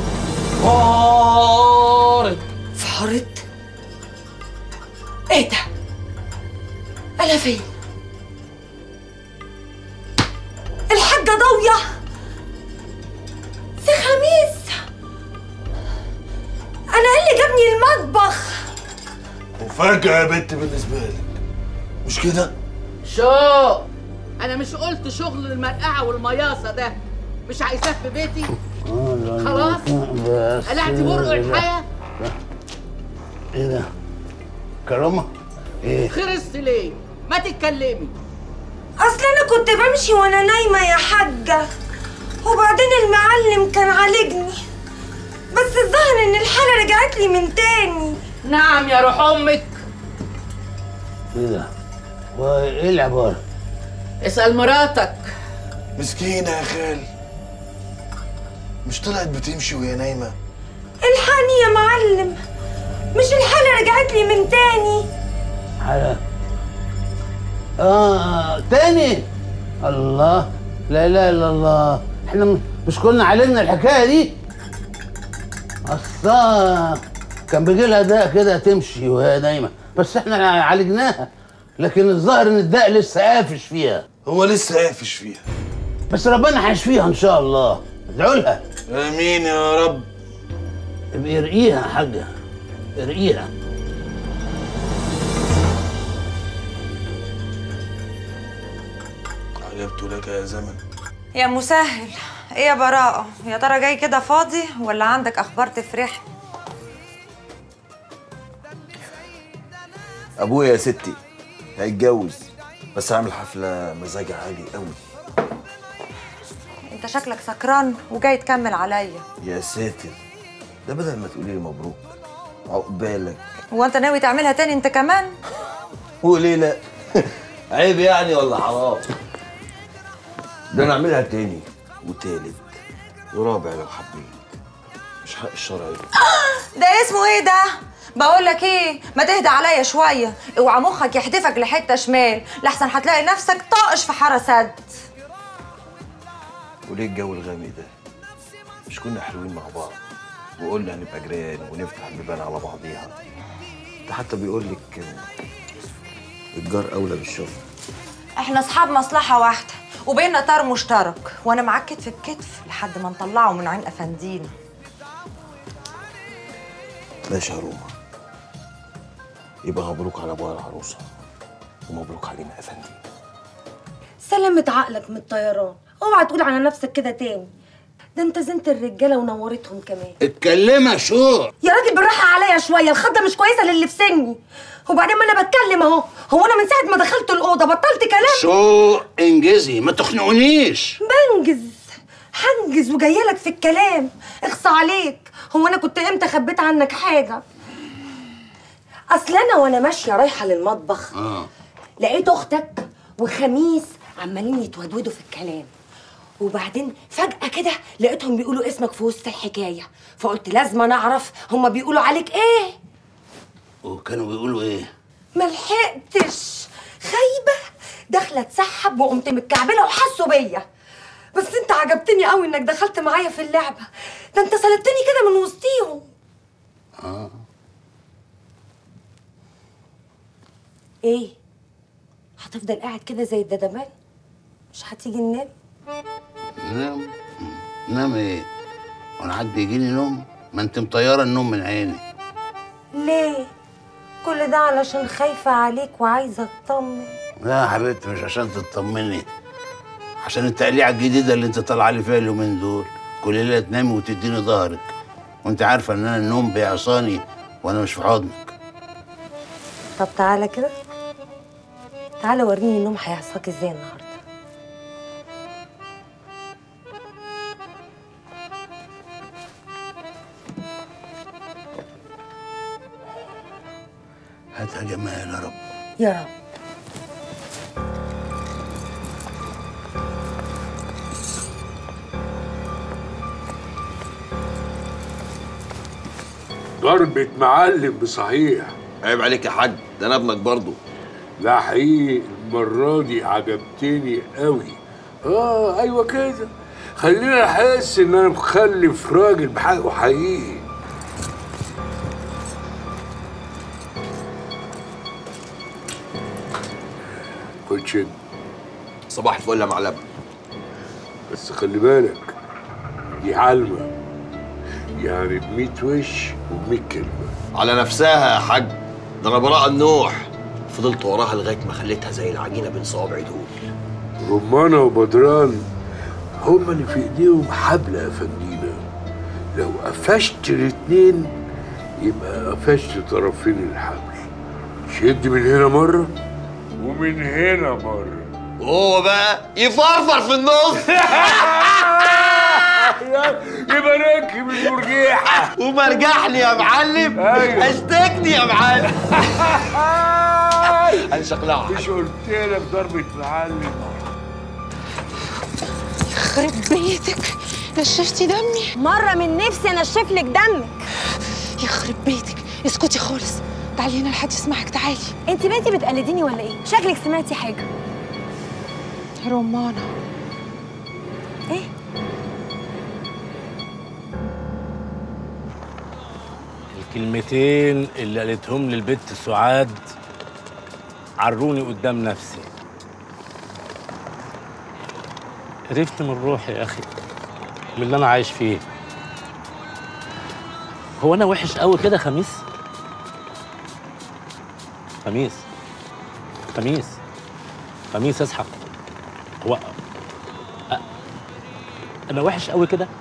فارت فارت؟ ايه ده؟ انا فين؟ الحاجة ضاوية في خميس. انا ايه اللي جابني المطبخ؟ مفاجأة يا بنت بالنسبة لك مش كده؟ شو انا مش قلت شغل المرقعه والمياصه ده مش عايزاه في بيتي؟ خلاص قلعتي برق الحياه. ايه ده؟ كرامه؟ ايه؟ خرست ليه؟ ما تتكلمي. اصل انا كنت بمشي وانا نايمه يا حاجه وبعدين المعلم كان عالجني بس الظاهر ان الحاله رجعت لي من تاني. نعم يا روح امك. ايه ده؟ وايه العباره؟ اسال مراتك. مسكينة يا خال، مش طلعت بتمشي وهي نايمة؟ الحقني يا معلم، مش الحالة رجعت لي من تاني. حالة؟ آه تاني؟ الله، لا إله إلا الله، إحنا مش كنا علمنا الحكاية دي؟ أصلا كان بيجي لها داء كده تمشي وهي نايمة، بس إحنا عالجناها، لكن الظاهر إن الداء لسه قافش فيها. هو لسه قافش فيها، بس ربنا هيشفيها إن شاء الله، ادعوا لها. آمين يا رب. ابقي ارقيها يا حاجة، ارقيها. عجبت لك يا زمن. يا مسهل، ايه يا براءة؟ يا ترى جاي كده فاضي ولا عندك اخبار تفرحني؟ ابويا يا ستي هيتجوز، بس هعمل حفله مزاج عالي قوي. انت شكلك سكران وجاي تكمل عليا. يا ساتر، ده بدل ما تقولي لي مبروك عقبالك. هو انت ناوي تعملها تاني انت كمان؟ وليه لا؟ عيب يعني ولا حرام؟ ده انا اعملها تاني وتالت ورابع لو حبيت، مش حق الشرعي. ده اسمه ايه ده؟ بقول لك ايه، ما تهدى عليا شويه، اوعى مخك يحدفك لحته شمال، لحسن هتلاقي نفسك طائش في حاره سد. وليه الجو الغامق ده؟ مش كنا حلوين مع بعض وقلنا هنبقى جيران ونفتح البيبان على بعضيها؟ ده حتى بيقول لك الجار اولى بالشفر. احنا اصحاب مصلحه واحده وبيننا طار مشترك، وانا معاك كتف بكتف لحد ما نطلعه من عين افندينا. ماشي يا روما، يبقى مبروك على ابويا العروسه ومبروك علينا افندي. سلمت عقلك من الطيران، اوعى تقول على نفسك كده تاني. ده انت زنت الرجاله ونورتهم كمان. اتكلمها شو؟ يا راجل بالراحه عليا شويه، الخضه مش كويسه للي في سني. وبعدين ما انا بتكلم اهو، هو انا من ساعه ما دخلت الاوضه بطلت كلام؟ شو انجزي ما تخنقونيش. بنجز هنجز وجايه لك في الكلام. اخصى عليك، هو انا كنت امتى خبيت عنك حاجه؟ اصل انا وانا ماشيه رايحه للمطبخ اه لقيت اختك وخميس عمالين يتودودوا في الكلام، وبعدين فجأة كده لقيتهم بيقولوا اسمك في وسط الحكاية، فقلت لازم انا اعرف هما بيقولوا عليك ايه. وكانوا بيقولوا ايه؟ ملحقتش، خايبة داخلة اتسحب وقمت متكعبلة وحسوا بيا. بس انت عجبتني قوي انك دخلت معايا في اللعبة، ده انت سلبتني كده من وسطيهم. اه ايه؟ هتفضل قاعد كده زي الدبان؟ مش هتيجي ننام؟ نام نام ايه؟ وانا حد يجيني نوم؟ ما انت مطيره النوم من عيني. ليه؟ كل ده علشان خايفة عليك وعايزة اطمن. لا يا حبيبتي مش عشان تطمني، عشان التقليعه الجديده اللي انت طالعه لي فيها اليومين دول، كل ليله تنامي وتديني ظهرك، وانت عارفه ان انا النوم بيعصاني وانا مش في حضنك. طب تعالى كده، تعالى وريني النوم هيعصاك ازاي النهارده. هاتها جمال يا رب. يا رب. ضربة معلم بصحيح. عيب عليك يا حاج، ده انا ابنك برضه. لا حقيقي المرة دي عجبتني قوي. اه ايوه كده، خليني احس ان انا مخلف راجل بحقه حقيقي. خد شد. صباح الفل يا معلم. بس خلي بالك دي علمة، يعني بميت وش وبميت كلمة. على نفسها يا حاج، ده انا براءة النوح فضلت وراها لغايه ما خليتها زي العجينه بين صوابعي دول. رمانة وبدران هما اللي في ايديهم حبل يا فندينا، لو قفشت الاتنين يبقى قفشت طرفين الحبل. شد من هنا مرة ومن هنا مرة، وهو بقى يفرفر في النص. يبقى راكب المرجيحة ومرجحني يا معلم. ايوه اشتكني يا معلم. هنشقلعها. مش قلت لك ضربة معلم؟ يخرب بيتك، نشفتي دمي. مرة من نفسي انشف لك دمك. يخرب بيتك، اسكتي خالص، تعالي هنا لحد يسمعك. تعالي. انت بنتي بتقلديني ولا ايه؟ شكلك سمعتي حاجة. رمانة. ايه؟ الكلمتين اللي قالتهم لي البت سعاد عروني قدام نفسي. عرفت من روحي يا اخي، من اللي انا عايش فيه. هو انا وحش قوي كده خميس؟ خميس خميس خميس اصحى. هو أ... انا وحش قوي كده؟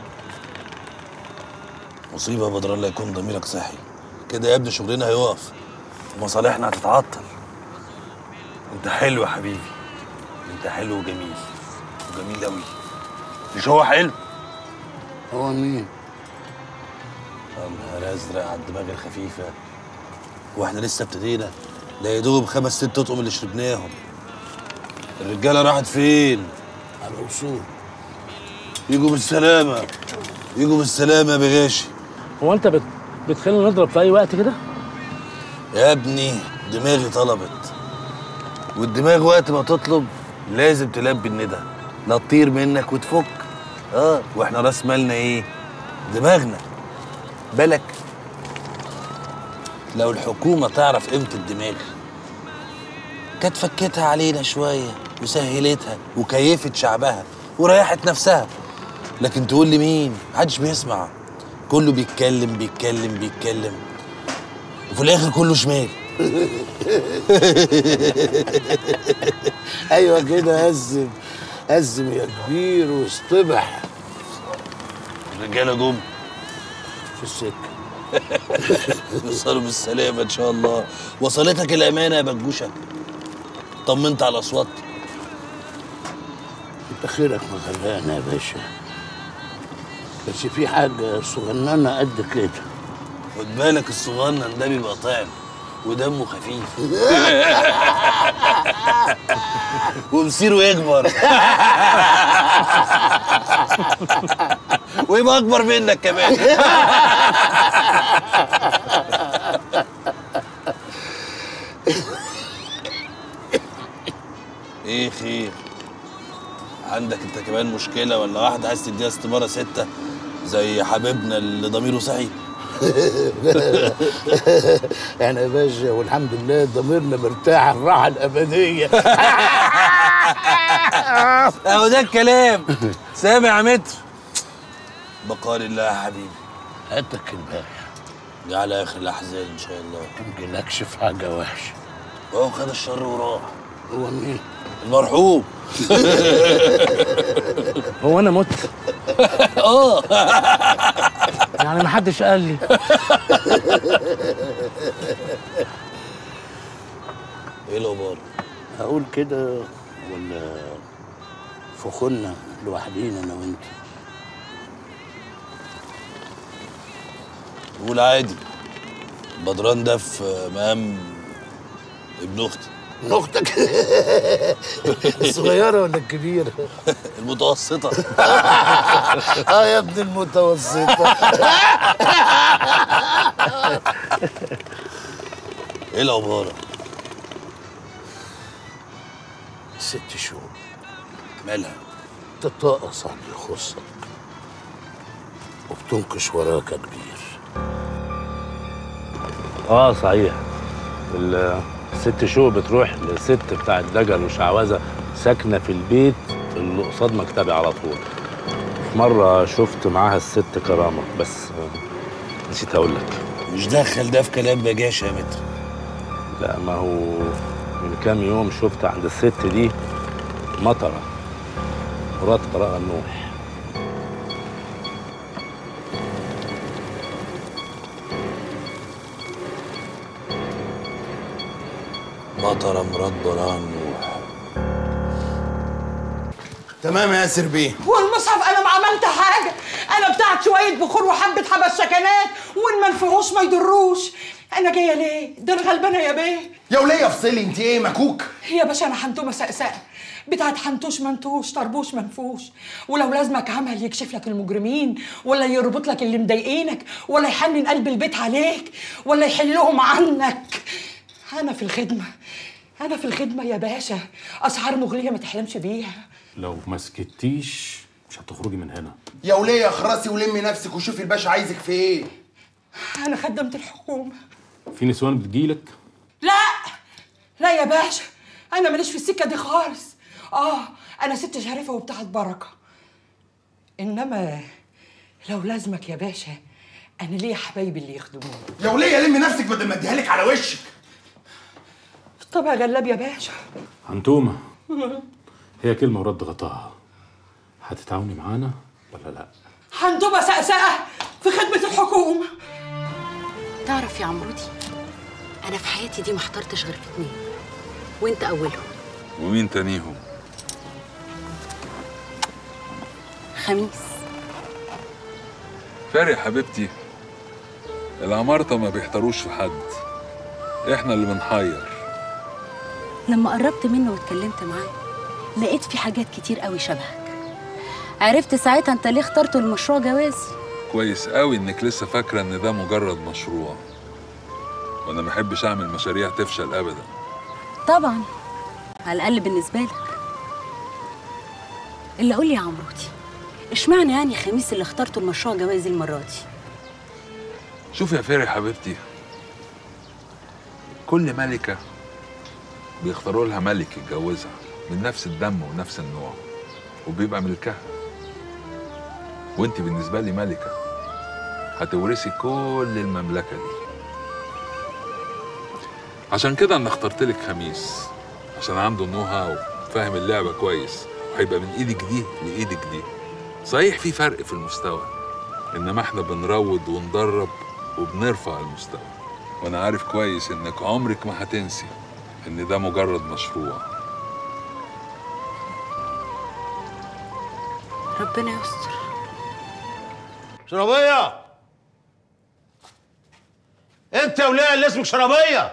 مصيبة يا بدر، الله يكون ضميرك صحي كده يا ابني، شغلنا هيقف ومصالحنا هتتعطل. انت حلو يا حبيبي، انت حلو وجميل وجميل قوي. مش هو حلو؟ هو مين؟ يا نهار ازرق على الدماغ الخفيفة، واحنا لسه ابتدينا؟ ده يا دوب خمس ست اطقم اللي شربناهم. الرجالة راحت فين؟ على الوصول. يجوا بالسلامة، يجوا بالسلامة يا بغاشي. هو انت بت... بتخلينا نضرب في اي وقت كده؟ يا ابني دماغي طلبت، والدماغ وقت ما تطلب لازم تلبي الندى، لا تطير منك وتفك. اه واحنا راس مالنا ايه؟ دماغنا. بالك لو الحكومة تعرف قيمة الدماغ كانت فكتها علينا شوية وسهلتها وكيفت شعبها وريحت نفسها. لكن تقول لي مين؟ محدش بيسمع، كله بيتكلم بيتكلم بيتكلم وفي الاخر كله شمال. ايوه كده، قزم قزم يا كبير واصطبح. الرجاله جم في السكه. يوصلوا بالسلامه ان شاء الله. وصلتك الامانه يا بجوشه؟ طمنت على الاصوات؟ انت خيرك مغرقنا يا باشا، بس في حاجه صغننه قد كده. خد بالك الصغنن ده بيبقى طعم ودمه خفيف ومصيره يكبر ويبقى اكبر منك كمان. ايه خير؟ عندك انت كمان مشكله ولا واحده عايز تديها استماره سته زي حبيبنا اللي ضميره صحي؟ يعني يا باشا والحمد لله ضميرنا مرتاح الراحه الابديه. اهو ده الكلام. سامع يا متر؟ بقال الله يا حبيبي. هاتك الباقي دي على اخر الاحزان ان شاء الله. ما نجيلكش في حاجه وحشه. هو خد الشر وراح. هو مين؟ المرحوم. هو انا مت؟ اه يعني ما حدش قال لي. ايه الاخبار؟ هقول كده ولا فخنا لوحدينا انا وانت؟ قول عادي. بدران ده في مقام ابن اختي. ابن اختك؟ الصغيره ولا الكبيره؟ المتوسطه. اه يا ابن المتوسطه. ايه الاخبار؟ ست شهور. مالها؟ تتطقص على اللي يخصك وبتنكش وراك يا كبير. اه صحيح. الست شهور بتروح للست بتاعت دجل وشعوذه ساكنه في البيت اللي قصاد مكتبي على طول. مره شفت معاها الست كرامه بس نسيت اقول لك. مش دخل ده في كلام بجاشه يا متر. لا ما هو من كام يوم شفت عند الست دي مطره مرات براء النوح. مطره مرات براء النوح. تمام يا ياسر بيه. والمصحف انا ما عملت حاجه، انا بتاعت شويه بخور وحبه حبشكنات وان ما نفعوش ما يضروش. انا جايه ليه؟ ده انا غلبانه يا بيه. يا وليه افصلي، انت ايه مكوك؟ يا باشا انا حنتومه سقسقه بتاعت حنتوش منتوش طربوش منفوش، ولو لازمك عمل يكشف لك المجرمين ولا يربط لك اللي مضايقينك ولا يحنن قلب البيت عليك ولا يحلهم عنك. انا في الخدمه، انا في الخدمه يا باشا. اسعار مغليه ما تحلمش بيها. لو ما سكتيش مش هتخرجي من هنا. يا وليه اخرسي ولمي نفسك وشوفي الباشا عايزك في ايه. انا خدمت الحكومه. في نسوان بتجيلك؟ لا لا يا باشا، انا ماليش في السكه دي خالص. اه انا ست شريفه وبتاعت بركه. انما لو لازمك يا باشا انا ليا حبايبي اللي يخدموني. يا وليه لمي نفسك بدل ما اديها لك على وشك. طب يا جلاب يا باشا. عنتومه هي كلمه ورد غطاها. هتتعاوني معانا ولا لا؟ هنتوبه سقسقه في خدمه الحكومه. تعرف يا عمرودي انا في حياتي دي ما احترتش غير في اتنين وانت اولهم. ومين تانيهم؟ خميس. فارق حبيبتي، العمارطة ما بيحتروش في حد، احنا اللي بنحير. لما قربت منه واتكلمت معاه لقيت في حاجات كتير قوي شبهك. عرفت ساعتها انت ليه اخترته المشروع جوازي. كويس قوي انك لسه فاكرة ان ده مجرد مشروع، وانا ما بحبش اعمل مشاريع تفشل ابدا. طبعا على الاقل بالنسبه لك. اللي قول لي يا عمروتي اشمعنى يعني خميس اللي اخترته المشروع جوازي المره دي؟ شوف يا فارق حبيبتي، كل ملكة بيختاروا لها ملك يتجوزها من نفس الدم ونفس النوع وبيبقى ملكها. وانت بالنسبة لي ملكة هتورثي كل المملكة دي. عشان كده انا اخترت لك خميس، عشان عنده النو هاو، فاهم اللعبه كويس، وهيبقى من ايدك دي لايدك دي. صحيح في فرق في المستوى، انما احنا بنروض وندرب وبنرفع المستوى، وانا عارف كويس انك عمرك ما هتنسي ان ده مجرد مشروع. ربنا يستر. شرابيه، انت يا وليه اللي اسمك شرابيه؟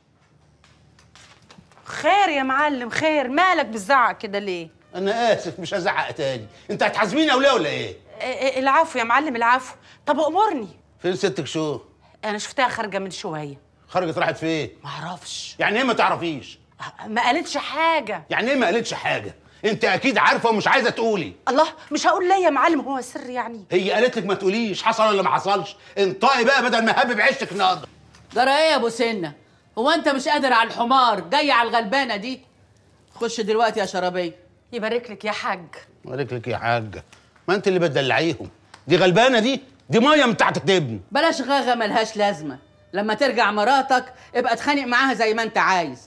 خير يا معلم خير، مالك بتزعق كده ليه؟ انا اسف مش هزعق تاني. انت هتحاسبيني يا وليه ولا ايه؟ إيه العفو يا معلم العفو. طب امرني. فين ستك شو؟ انا شفتها خارجه من شويه. خرجت راحت فين؟ معرفش. يعني ايه ما تعرفيش؟ ما قالتش حاجه. يعني ايه ما قالتش حاجه؟ انت اكيد عارفه ومش عايزه تقولي. الله، مش هقول ليه يا معلم، هو سر يعني. هي قالت لك ما تقوليش، حصل ولا ما حصلش؟ انطقي بقى بدل ما هبب عشتك النهارده. جرى ايه يا ابو سنه؟ هو انت مش قادر على الحمار جاي على الغلبانه دي؟ خش دلوقتي يا شرابيه. يبارك لك يا حاج. يبارك لك يا حاجه، ما انت اللي بتدلعيهم. دي غلبانه دي دي ميه من تحت تبني. بلاش غاغه ملهاش لازمه، لما ترجع مراتك ابقى اتخانق معاها زي ما انت عايز.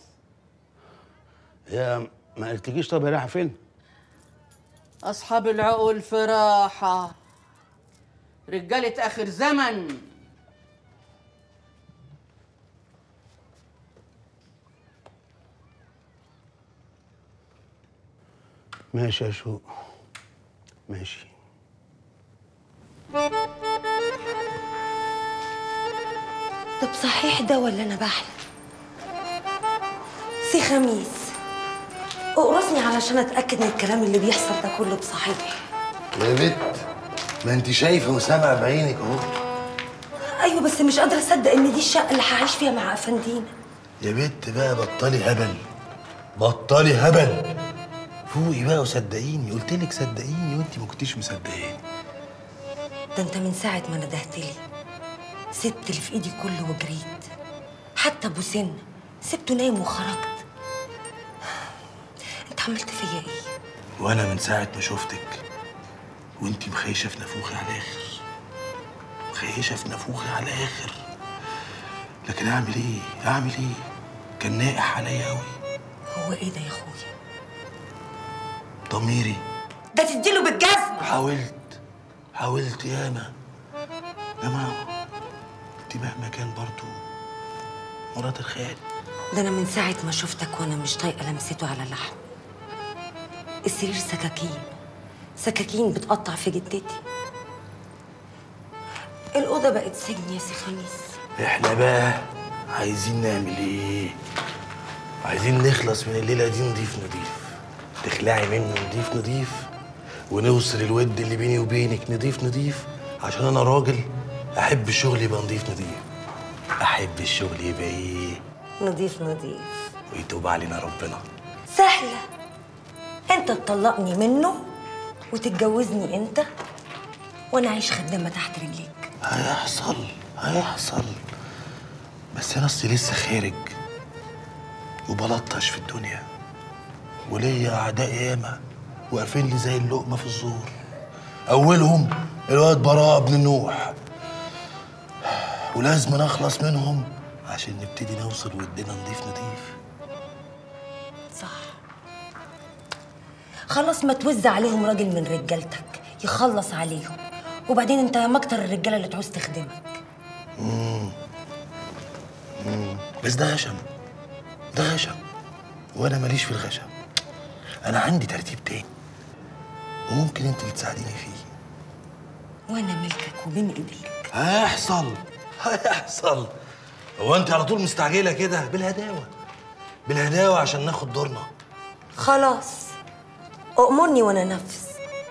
يا ما قلتليش طب هي رايحه فين؟ اصحاب العقول في راحه، رجاله اخر زمن. ماشي يا شوق ماشي. طب صحيح ده ولا انا بحلم؟ سي خميس، اقرصني علشان اتاكد ان الكلام اللي بيحصل ده كله بصحيح. يا بت، ما انت شايفه وسامعه بعينك اهو. ايوه بس مش قادره اصدق ان دي الشقه اللي هعيش فيها مع افندينا. يا بت بقى بطلي هبل، بطلي هبل، فوقي بقى وصدقيني. قلت لك صدقيني وانت ما كنتيش مصدقاني. ده انت من ساعه ما ندهت لي سبت اللي في ايدي كله وجريت، حتى ابو سن سبته نايم وخرجت. انت عملت فيا ايه؟ وانا من ساعه ما شفتك وانت مخيشه في نافوخي على الاخر، مخيشه في نافوخي على الاخر. لكن اعمل ايه؟ اعمل ايه؟ كان ناقح عليا قوي. هو ايه ده يا اخويا؟ ضميري. ده تديله بالجزمه. حاولت حاولت ياما، انما انت مهما كان برضو مرات الخيال. ده انا من ساعه ما شفتك وانا مش طايقه لمسته على اللحم. السرير سكاكين سكاكين بتقطع في جدتي. الاوضه بقت سجن يا سي خميس. احنا بقى عايزين نعمل ايه؟ عايزين نخلص من الليله دي نضيف نضيف، تخلعي منه نضيف نضيف، ونوصل الود اللي بيني وبينك نضيف نضيف، عشان انا راجل احب الشغل يبقى نضيف نضيف. احب الشغل يبقى ايه؟ نضيف نضيف. ويتوب علينا ربنا. سهله، انت تطلقني منه وتتجوزني انت وانا اعيش خدامه تحت رجليك. هيحصل هيحصل، بس انا اصلي لسه خارج وبلطش في الدنيا، وليا اعداء ياما واقفين لي زي اللقمه في الزور. اولهم الواد براء بن نوح، ولازم نخلص منهم عشان نبتدي نوصل ودنا نضيف نضيف. صح، خلاص ما توزع عليهم راجل من رجالتك يخلص عليهم، وبعدين انت يا مكتر الرجاله اللي تعوز تخدمك. امم امم بس ده غشم، ده غشم، وانا ماليش في الغشم. انا عندي ترتيب تاني وممكن انت اللي تساعديني فيه. وانا ملكك وبين ايديك. هيحصل هيحصل. هو انت على طول مستعجله كده؟ بالهداوه بالهداوه عشان ناخد دورنا. خلاص أأمرني وانا نفذ.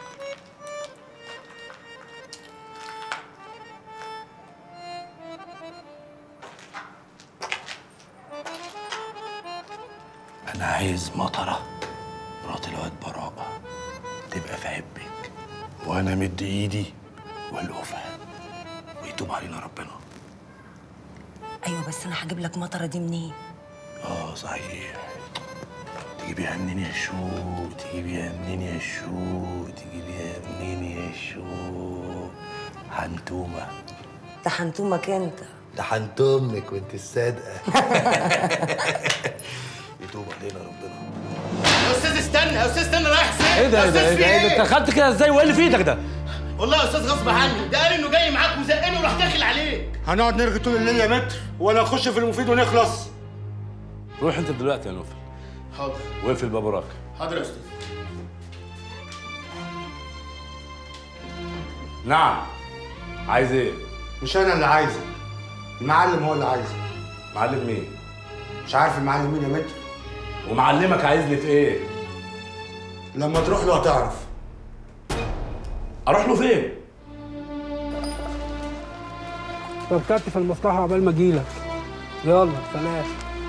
انا عايز مطره مرات الواد براء تبقى في عبك، وانا مد ايدي والقفها ويتوب علينا ربنا. ايوه بس انا هجيب لك مطره دي منين؟ اه صحيح، تجيبيها منين يا شو؟ تجيبيها منين يا شو؟ تجيبيها منين يا شو؟ حنتومه. ده حنتومك انت لحنت امك وانت الصادقه. يتوب علينا ربنا. يا استاذ استنى يا استاذ استنى رايح فين؟ ايه ده ايه ده ايه ده ايه ده انت خدت كده ازاي وايه اللي في ايدك ده؟ والله يا استاذ غصب عني، ده قال انه جاي معاك وزقني وراح داخل عليك. هنقعد نرغي طول الليل يا متر ولا نخش في المفيد ونخلص؟ روح انت دلوقتي يا نوفل. حاضر. واقفل الباب وراك. حاضر يا استاذ. نعم. عايز ايه؟ مش انا اللي عايزك، المعلم هو اللي عايزك. معلم مين؟ مش عارف المعلم مين يا متر. ومعلمك عايزني في ايه؟ لما تروح له هتعرف. اروح له فين؟ فكرت في المصلحة عقبال ما اجيلك. يلا سلام.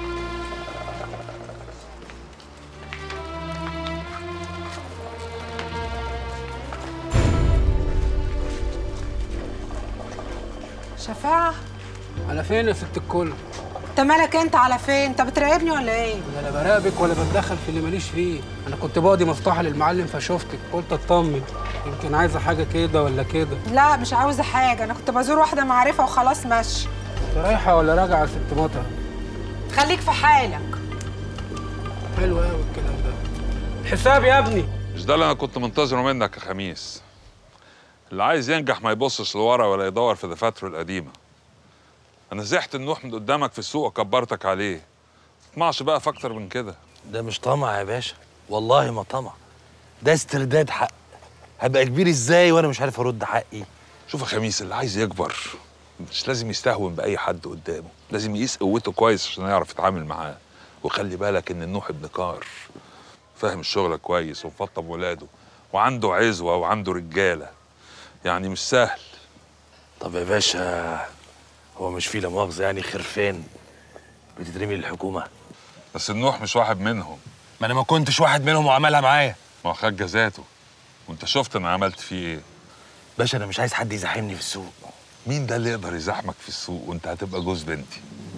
شفاعة، على فين يا ست الكل؟ انت مالك انت على فين؟ انت بتراقبني ولا ايه؟ انا لا براقبك ولا بتدخل في اللي ماليش فيه، انا كنت بقضي مصلحة للمعلم فشفتك قلت اطمن، يمكن عايزة حاجة كده ولا كده. لا مش عاوزة حاجة، انا كنت بزور واحدة معرفة وخلاص ماشي. انت رايحة ولا راجعة يا ست مطر؟ خليك في حالك. حلو قوي الكلام ده. الحساب يا ابني. مش ده اللي انا كنت منتظره منك يا خميس. اللي عايز ينجح ما يبصش لورا ولا يدور في دفاتره القديمه. انا زحت النوح من قدامك في السوق وكبرتك عليه. ما تطمعش بقى في اكتر من كده. ده مش طمع يا باشا، والله ما طمع، ده استرداد حق. هبقى كبير ازاي وانا مش عارف ارد حقي؟ شوف يا خميس، اللي عايز يكبر مش لازم يستهون باي حد قدامه، لازم يقيس قوته كويس عشان يعرف يتعامل معاه. وخلي بالك ان النوح ابن كار، فاهم الشغل كويس ومفطم ولاده وعنده عزوه وعنده رجاله، يعني مش سهل. طب يا باشا، هو مش في لا مؤاخذه يعني خرفان بتترمي للحكومه؟ بس النوح مش واحد منهم. ما انا ما كنتش واحد منهم وعملها معايا. ما هو خد جزاته، وانت شفت انا عملت فيه ايه. باشا انا مش عايز حد يزاحمني في السوق. مين ده اللي يقدر يزاحمك في السوق وانت هتبقى جوز بنتي؟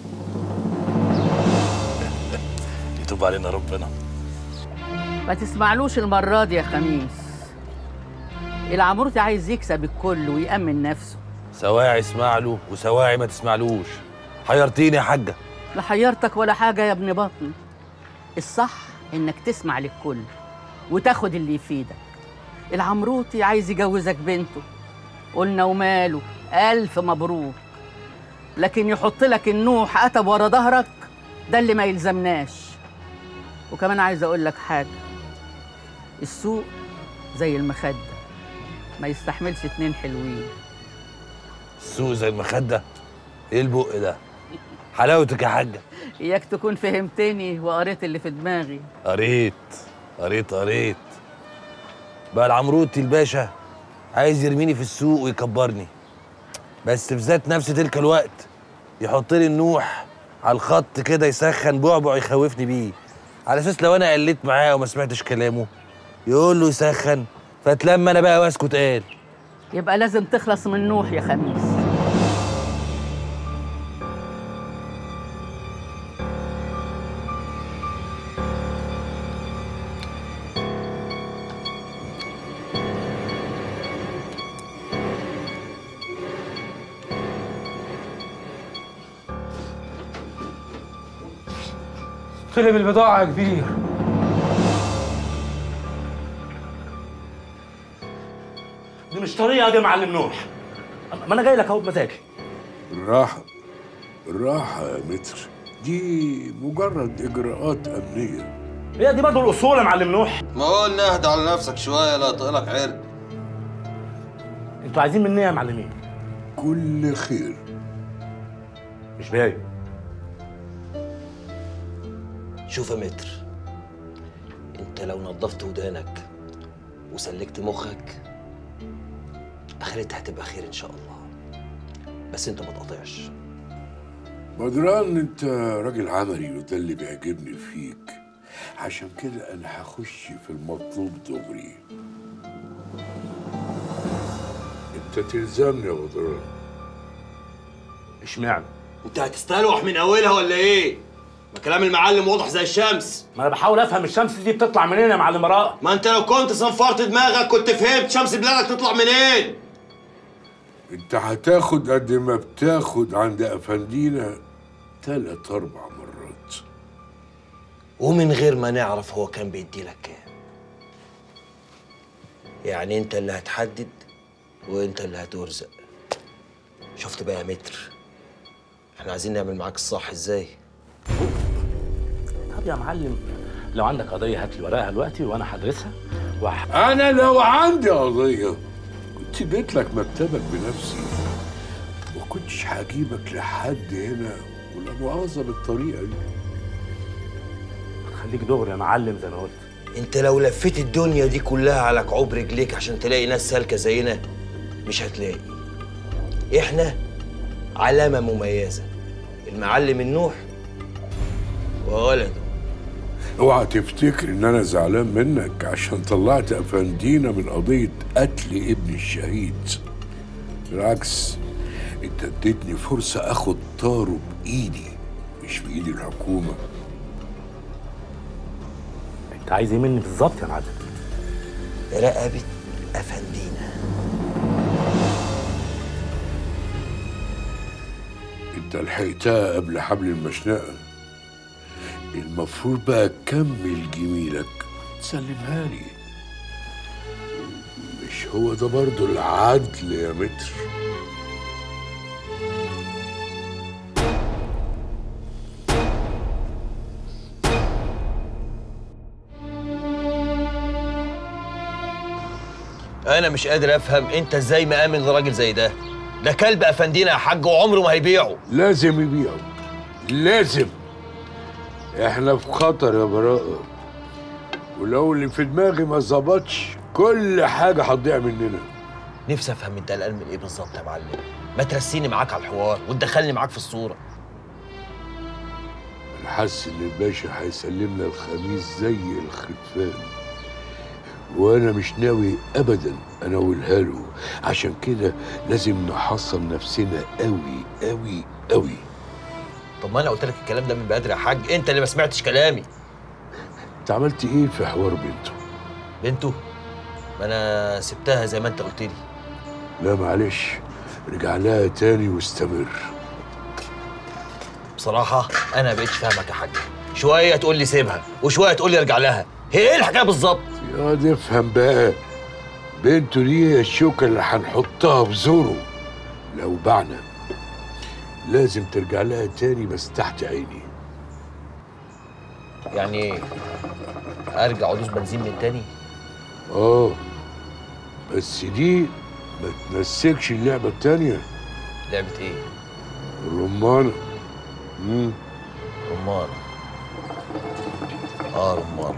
يتوب علينا ربنا. ما تسمعلوش المرة دي يا خميس. العمورتي عايز يكسب الكل ويأمن نفسه. سواعي اسمع له وسواعي ما تسمعلوش. حيرتيني يا حاجه. لا حيرتك ولا حاجة يا ابن بطني. الصح انك تسمع للكل وتاخد اللي يفيدك. العمروتي عايز يجوزك بنته، قلنا وماله، ألف مبروك. لكن يحط لك النوح قتب ورا ظهرك، ده اللي ما يلزمناش. وكمان عايز اقول لك حاجة، السوق زي المخدة، ما يستحملش اتنين حلوين. السوق زي المخدة؟ ايه البق ده؟ حلاوتك يا حاجة. اياك تكون فهمتني وقريت اللي في دماغي. قريت قريت قريت بقى العمروتي الباشا عايز يرميني في السوق ويكبرني، بس في ذات نفس تلك الوقت يحط لي النوح على الخط كده يسخن بعبع يخوفني بيه، على اساس لو انا قلت معاه وما سمعتش كلامه يقول له يسخن، فاتلم انا بقى واسكت. قال يبقى لازم تخلص من نوح يا خميس. طلب البضاعة يا كبير. دي مش طريقة دي يا معلم نوح. ما انا جاي لك اهو بمزاجي. الراحة الراحة يا متر، دي مجرد إجراءات أمنية. هي دي برضه الأصول يا معلم نوح. ما قلنا اهدى على نفسك شوية لا يطقلك عرق. انتوا عايزين مني ايه يا معلمين؟ كل خير. مش باين. شوف يا متر، انت لو نظفت ودانك وسلكت مخك اخرتها هتبقى خير ان شاء الله، بس انت ما تقاطعش. بدران انت راجل عملي وده اللي بيعجبني فيك، عشان كده انا هخش في المطلوب دغري. انت تلزمني يا بدران. اشمعنى؟ انت هتستلوح من اولها ولا ايه؟ ما كلام المعلم واضح زي الشمس. ما انا بحاول افهم الشمس دي بتطلع منين يا معلم راء؟ ما انت لو كنت صنفرت دماغك كنت فهمت شمس بلادك تطلع منين. انت هتاخد قد ما بتاخد عند افندينا تلات اربع مرات. ومن غير ما نعرف هو كان بيدي لك كام. يعني انت اللي هتحدد وانت اللي هترزق. شفت بقى يا متر، احنا عايزين نعمل معاك الصح ازاي؟ طب يا معلم، لو عندك قضيه هات لي ورقها دلوقتي وانا هدرسها وح... انا لو عندي قضيه كنت جيت لك مكتبك بنفسي، ما كنتش هجيبك لحد هنا ولا مؤاخذه بالطريقه دي. خليك دغري يا معلم زي ما قلت. انت لو لفيت الدنيا دي كلها على كعوب رجليك عشان تلاقي ناس سالكه زينا مش هتلاقي. احنا علامه مميزه، المعلم النوح وولده. اوعى تفتكر ان انا زعلان منك عشان طلعت افندينا من قضيه قتل ابن الشهيد. بالعكس، انت اديتني فرصه اخد طاره بايدي مش بايد الحكومه. انت عايز ايه مني بالظبط يا معلم؟ رقبه افندينا. انت لحقتها قبل حبل المشنقه، المفروض بقى تكمل جميلك تسلمها لي. مش هو ده برضو العدل يا متر؟ انا مش قادر افهم انت ازاي مآمن لراجل زي ده. ده كلب افندينا يا حاج وعمره ما هيبيعه. لازم يبيعه، لازم. احنا في خطر يا براءة، ولو اللي في دماغي ما ظبطش كل حاجة هتضيع مننا. نفسي افهم انت قلقان من ايه بالظبط يا معلم؟ ما ترسيني معاك على الحوار وتدخلني معاك في الصورة. انا حاسس ان الباشا هيسلمنا الخميس زي الخرفان، وانا مش ناوي ابدا اناولها له. عشان كده لازم نحصن نفسنا قوي قوي قوي. طب ما انا قلت لك الكلام ده من بدري يا حاج، انت اللي ما سمعتش كلامي. انت عملت ايه في حوار بنته؟ بنته؟ ما انا سبتها زي ما انت قلت لي. لا معلش، رجع لها تاني واستمر. بصراحة انا ما بقتش فاهمك يا حاج. شوية تقول لي سيبها وشوية تقول لي ارجع لها. هي ايه الحكاية بالظبط؟ يا نفهم بقى، بنته دي هي الشوكة اللي هنحطها في زوره. لو بعنا لازم ترجع لها تاني بس تحت عيني. يعني ارجع ادوس بنزين من تاني؟ اه، بس دي ما تنسكش اللعبة التانية. لعبة ايه؟ الرمانة. امم رمانة. اه رمانة.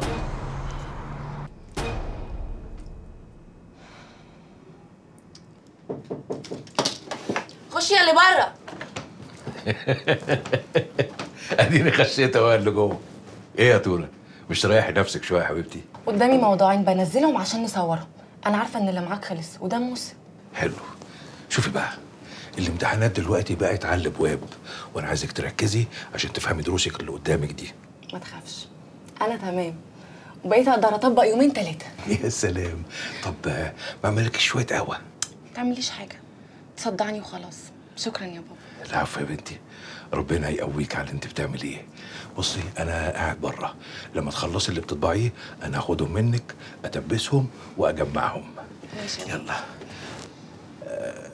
خشي يا اللي بره. اديني خشيت اهو اللي جوه. ايه يا تونه، مش تريحي نفسك شويه يا حبيبتي؟ قدامي موضوعين بنزلهم عشان نصورهم. انا عارفه ان اللي معاك خلص وده موسم. حلو. شوفي بقى، الامتحانات دلوقتي بقت على الابواب، وانا عايزك تركزي عشان تفهمي دروسك اللي قدامك دي. ما تخافش، انا تمام وبقيت اقدر اطبق يومين ثلاثه. يا سلام. طب ما اعملك شويه قهوه؟ ما تعمليش حاجه، تصدعني وخلاص. شكرا يا بابا. العفو يا بنتي، ربنا يقويك على اللي انت بتعمليه. بصي انا قاعد بره، لما تخلصي اللي بتطبعيه انا هاخدهم منك اتبسهم واجمعهم. ماشي يلا. آه.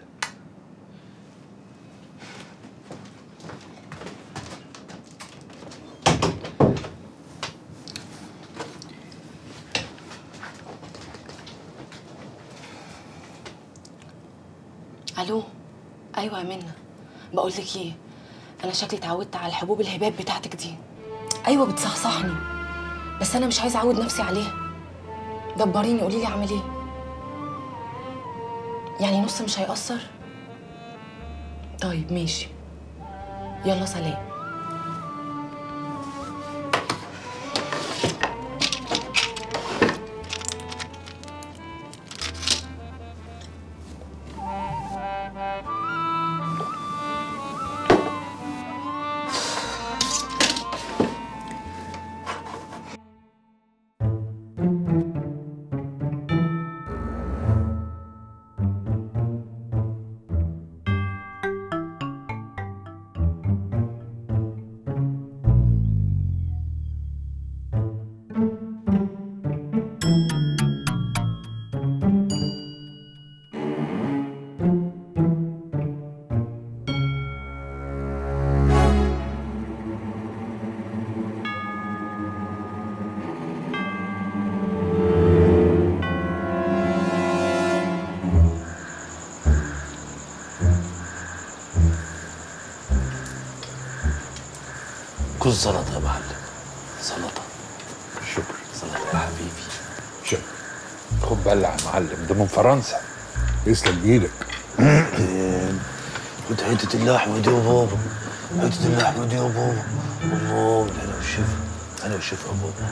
الو. ايوه يا منى، بقول لك ايه، انا شكلي اتعودت على الحبوب الهباب بتاعتك دي. ايوه بتصحصحني، بس انا مش عايزه اعود نفسي عليها. دبريني، قولي لي اعمل ايه. يعني نص مش هيأثر؟ طيب ماشي، يلا سلام. كل سلطه يا معلم، سلطه. شكرا. سلطه يا حبيبي. شكرا. خد بلع يا معلم، ده من فرنسا. يسلم ايدك. خد حته اللحمه دي يا بابا، حته اللحمه دي يا بابا. الله، ده انا والشفا، انا والشفا يا بابا.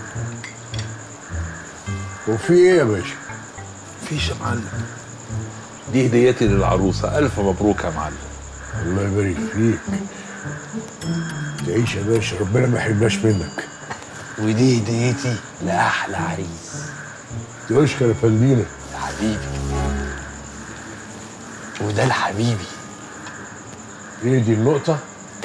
وفي ايه يا باشا؟ مفيش يا معلم، دي هديتي للعروسه، الف مبروك يا معلم. الله يبارك فيك. تعيش يا باشا، ربنا ما يحرمناش منك. ودي هديتي لاحلى عريس. تشكر يا فندينا. يا حبيبي. وده لحبيبي. ايه دي النقطة؟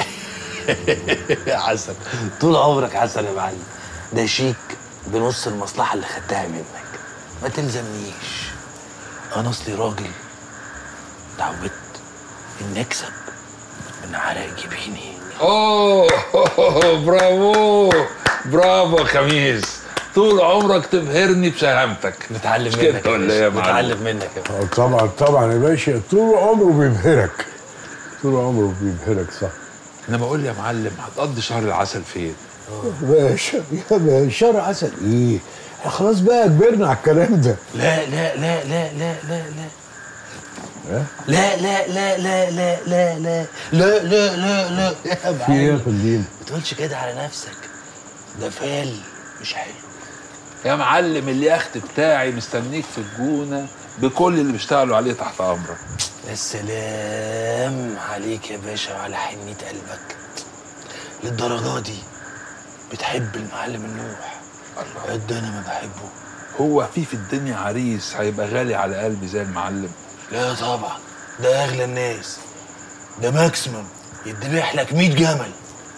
يا عسل، طول عمرك عسل يا معلم. ده شيك بنص المصلحة اللي خدتها منك، ما تلزمنيش. أنا أصلي راجل اتعودت إني أكسب من عرق جبيني. اوه برافو برافو خميس، طول عمرك تبهرني بسلامتك. نتعلم منك منك يا ولا ايه يا معلم؟ نتعلم منك يا اه طبعا طبعا يا باشا، طول عمره بيبهرك، طول عمره بيبهرك. صح. انا بقول يا معلم، هتقضي شهر العسل فين؟ يا باشا يا باشا، شهر عسل ايه؟ احنا خلاص بقى كبرنا على الكلام ده. لا لا لا لا لا لا لا ها؟ لا لا لا لا لا لا لا لا لا لا لا يا في ايه يا فندم؟ ما تقولش كده على نفسك، ده فال مش حلو. يا معلم اليخت بتاعي مستنيك في الجونة بكل اللي بيشتغلوا عليه تحت امرك. يا سلام عليك يا باشا وعلى حنية قلبك، للدرجة دي بتحب المعلم النوح قد انا ما بحبه. هو في في الدنيا عريس هيبقى غالي على قلبي زي المعلم؟ لا طبعا، ده اغلى الناس، ده ماكسيمم يدبح لك مية جمل.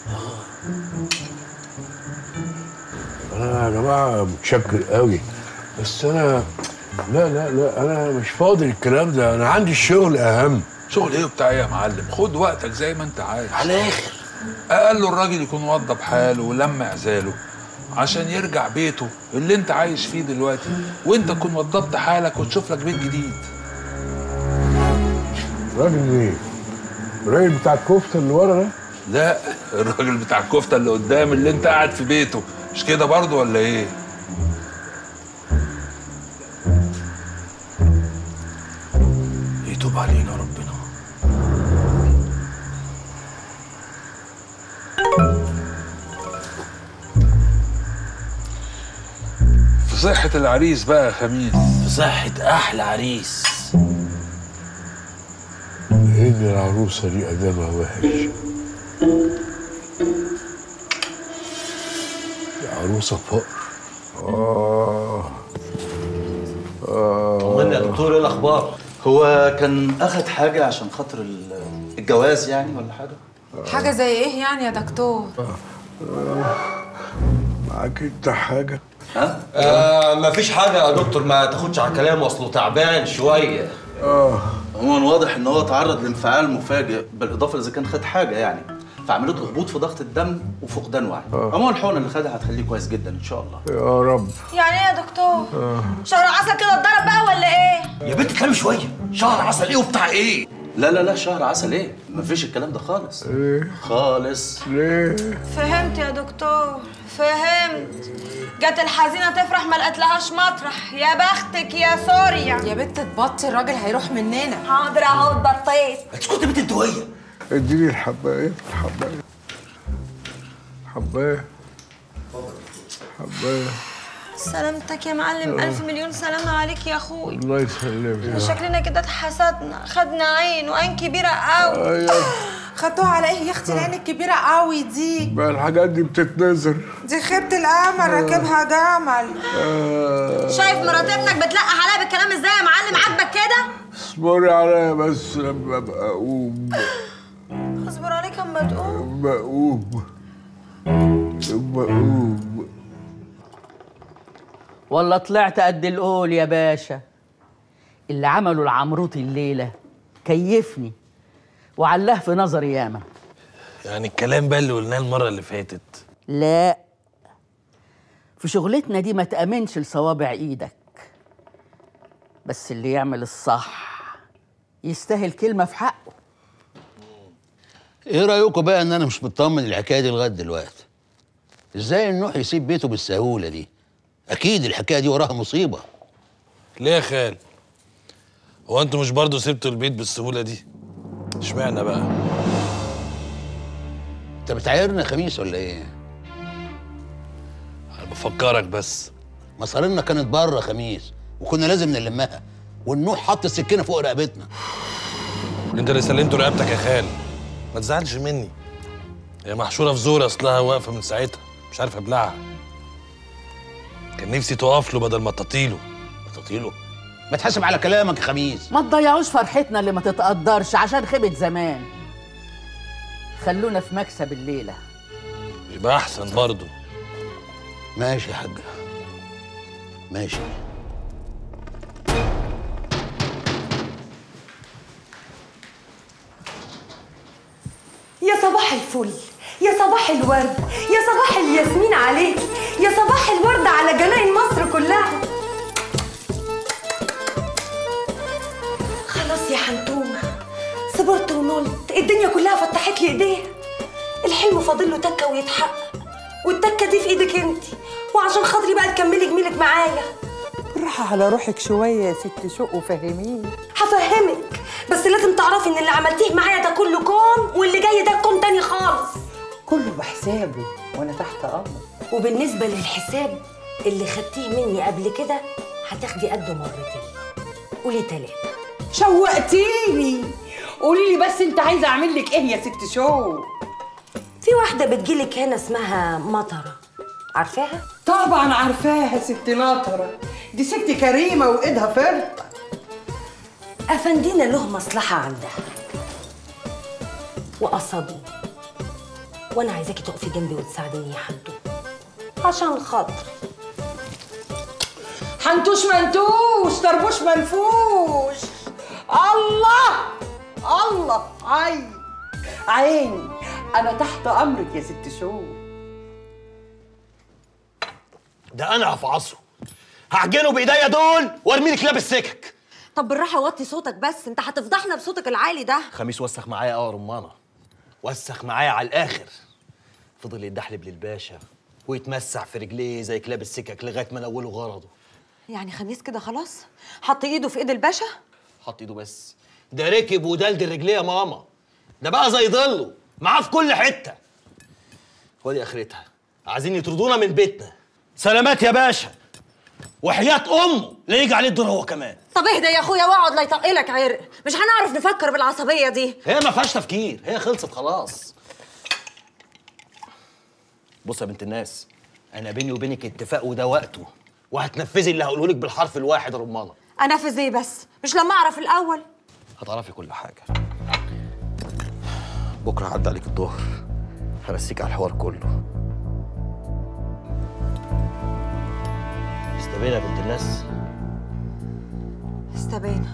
انا يا جماعه متشكر قوي، بس انا لا لا لا انا مش فاضي الكلام ده، انا عندي الشغل اهم. شغل ايه وبتاع ايه يا معلم؟ خد وقتك زي ما انت عايز. على الاخر اقل الراجل يكون وضب حاله ولم عزاله عشان يرجع بيته اللي انت عايش فيه دلوقتي، وانت تكون وضبت حالك وتشوف لك بيت جديد. راجل ايه؟ الراجل بتاع الكفته اللي ورا ده؟ لا، الراجل بتاع الكفته اللي قدام اللي انت قاعد في بيته، مش كده برضه ولا ايه؟ يتوب علينا ربنا. في صحة العريس بقى يا خميس. في صحة أحلى عريس. إن العروسة دي أدامها وحش، عروسة فقر. آه آه طمني يا دكتور، إيه الأخبار؟ هو كان أخد حاجة عشان خاطر الجواز يعني ولا حاجة؟ حاجة زي ايه يعني يا دكتور؟ معاك انت حاجة؟ ها؟ آه مفيش حاجة يا دكتور، ما تاخدش على كلامه، أصله تعبان شوية. اه عموما واضح ان هو تعرض لانفعال مفاجئ، بالاضافه اذا كان خد حاجه يعني، فعملت له هبوط في ضغط الدم وفقدان وعي. عموما الحقنه اللي خدها هتخليه كويس جدا ان شاء الله. يا رب. يعني ايه يا دكتور؟ آه. شهر عسل كده اتضرب بقى ولا ايه؟ يا بنت اتكلمي شويه، شهر عسل ايه وبتاع ايه؟ لا لا لا شهر عسل ايه؟ مفيش الكلام ده خالص. ايه؟ خالص. ليه؟ فهمت يا دكتور، فهمت. جت الحزينه تفرح ما لقتلهاش مطرح. يا بختك يا سوريا. يا بنت تبطي، الراجل هيروح مننا. حاضر اهو اتبطيت. اسكتي بنت انت وهي. اديني الحبايه الحبايه حبايه حبايه. سلامتك يا معلم، ألف مليون سلامة عليك يا أخوي. الله يسلمك. شكلنا كده اتحسدنا، خدنا عين وعين كبيرة قوي. خدتوها على ايه يا اختي العين الكبيرة قوي دي؟ بقى الحاجات دي بتتنزل. دي خيبة الأمل راكبها جمل. آه. شايف مرات ابنك بتلقح عليا بالكلام ازاي يا معلم؟ عاجبك كده؟ اصبري عليا بس لما ابقى اقوم. اصبر عليك اما تقوم. لما اقوم لما اقوم. والله طلعت قد القول يا باشا. اللي عمله العمروطي الليله كيفني وعلاه في نظري ياما. يعني الكلام بقى اللي قلناه المره اللي فاتت. لا، في شغلتنا دي ما تأمنش لصوابع ايدك، بس اللي يعمل الصح يستاهل كلمه في حقه. ايه رايكم بقى ان انا مش مطمن الحكايه دي لغايه دلوقتي؟ ازاي النوح يسيب بيته بالسهوله دي؟ اكيد الحكايه دي وراها مصيبه. ليه يا خال؟ هو انتوا مش برضه سبتوا البيت بالسهوله دي؟ اشمعنى بقى؟ انت بتعايرنا خميس ولا ايه؟ انا بفكرك بس. مصارينا كانت بره خميس وكنا لازم نلمها، والنوح حط السكينه فوق رقبتنا. انت اللي سلمته رقبتك يا خال، ما تزعلش مني. هي محشوره في زور اصلها واقفه من ساعتها مش عارف ابلعها. كان نفسي تقف له بدل ما تطيله. تطيله؟ ما تحاسب على كلامك يا خميس. ما تضيعوش فرحتنا اللي ما تتقدرش عشان خيبة زمان. خلونا في مكسب الليلة. يبقى أحسن برضه. ماشي يا حاجة، ماشي. يا صباح الفل، يا صباح الورد، يا صباح الياسمين عليك، يا صباح الورد على جناين مصر كلها. خلاص يا حنتومة، صبرت ونلت، الدنيا كلها فتحت لي ايديها. الحلم فاضل له تكة ويتحقق، والتكة دي في ايدك انت، وعشان خاطري بقى تكملي جميلك معايا. بالراحة على روحك شوية يا ست شوق وفهميني. هفهمك، بس لازم تعرفي ان اللي عملتيه معايا ده كله كوم، واللي جاي ده كوم تاني خالص. كله بحسابه وانا تحت امرك. وبالنسبة للحساب اللي خدتيه مني قبل كده هتاخدي قده مرتين. قولي تلاتة. شوقتيني. قولي لي بس انت عايزة اعمل لك ايه يا ست شوق؟ في واحدة بتجيلك هنا اسمها مطرة، عارفاها؟ طبعا عارفاها ست ناطرة، دي ست كريمة وايدها فرقة. أفندينا له مصلحة عندها وقصدني، وأنا عايزاكي تقفي جنبي وتساعديني يا حنتو عشان خاطري. حنتوش منتوش طربوش منفوش. الله الله عيني عيني، أنا تحت أمرك يا ست شو. ده أنا هفعصه، هعجنه بإيديا دول وارمي لك لابس سكك. طب بالراحه وطي صوتك بس، انت هتفضحنا بصوتك العالي ده. خميس وسخ معايا اه يا رمانه، وسخ معايا على الاخر. فضل يتدحلب للباشا ويتمسح في رجليه زي كلاب السكك لغايه ما نوله غرضه. يعني خميس كده خلاص حط ايده في ايد الباشا؟ حط ايده بس، ده ركب ودلدل رجليه يا ماما، ده بقى زي ضله معاه في كل حته. ودي اخرتها، عايزين يطردونا من بيتنا. سلامات يا باشا، وحياة امه لا يجي عليه الدور هو كمان. طب اهدى يا اخويا واقعد لا يطقلك عرق، مش هنعرف نفكر بالعصبيه دي. هي ما فيهاش تفكير، هي خلصت خلاص. بص يا بنت الناس، انا بيني وبينك اتفاق وده وقته، وهتنفذي اللي هقوله لك بالحرف الواحد يا رمانه. انفذ ايه بس؟ مش لما اعرف الاول؟ هتعرفي كل حاجه. بكره هعدي عليك الظهر، هرسيك على الحوار كله. استبينا يا بنت الناس. استبينا.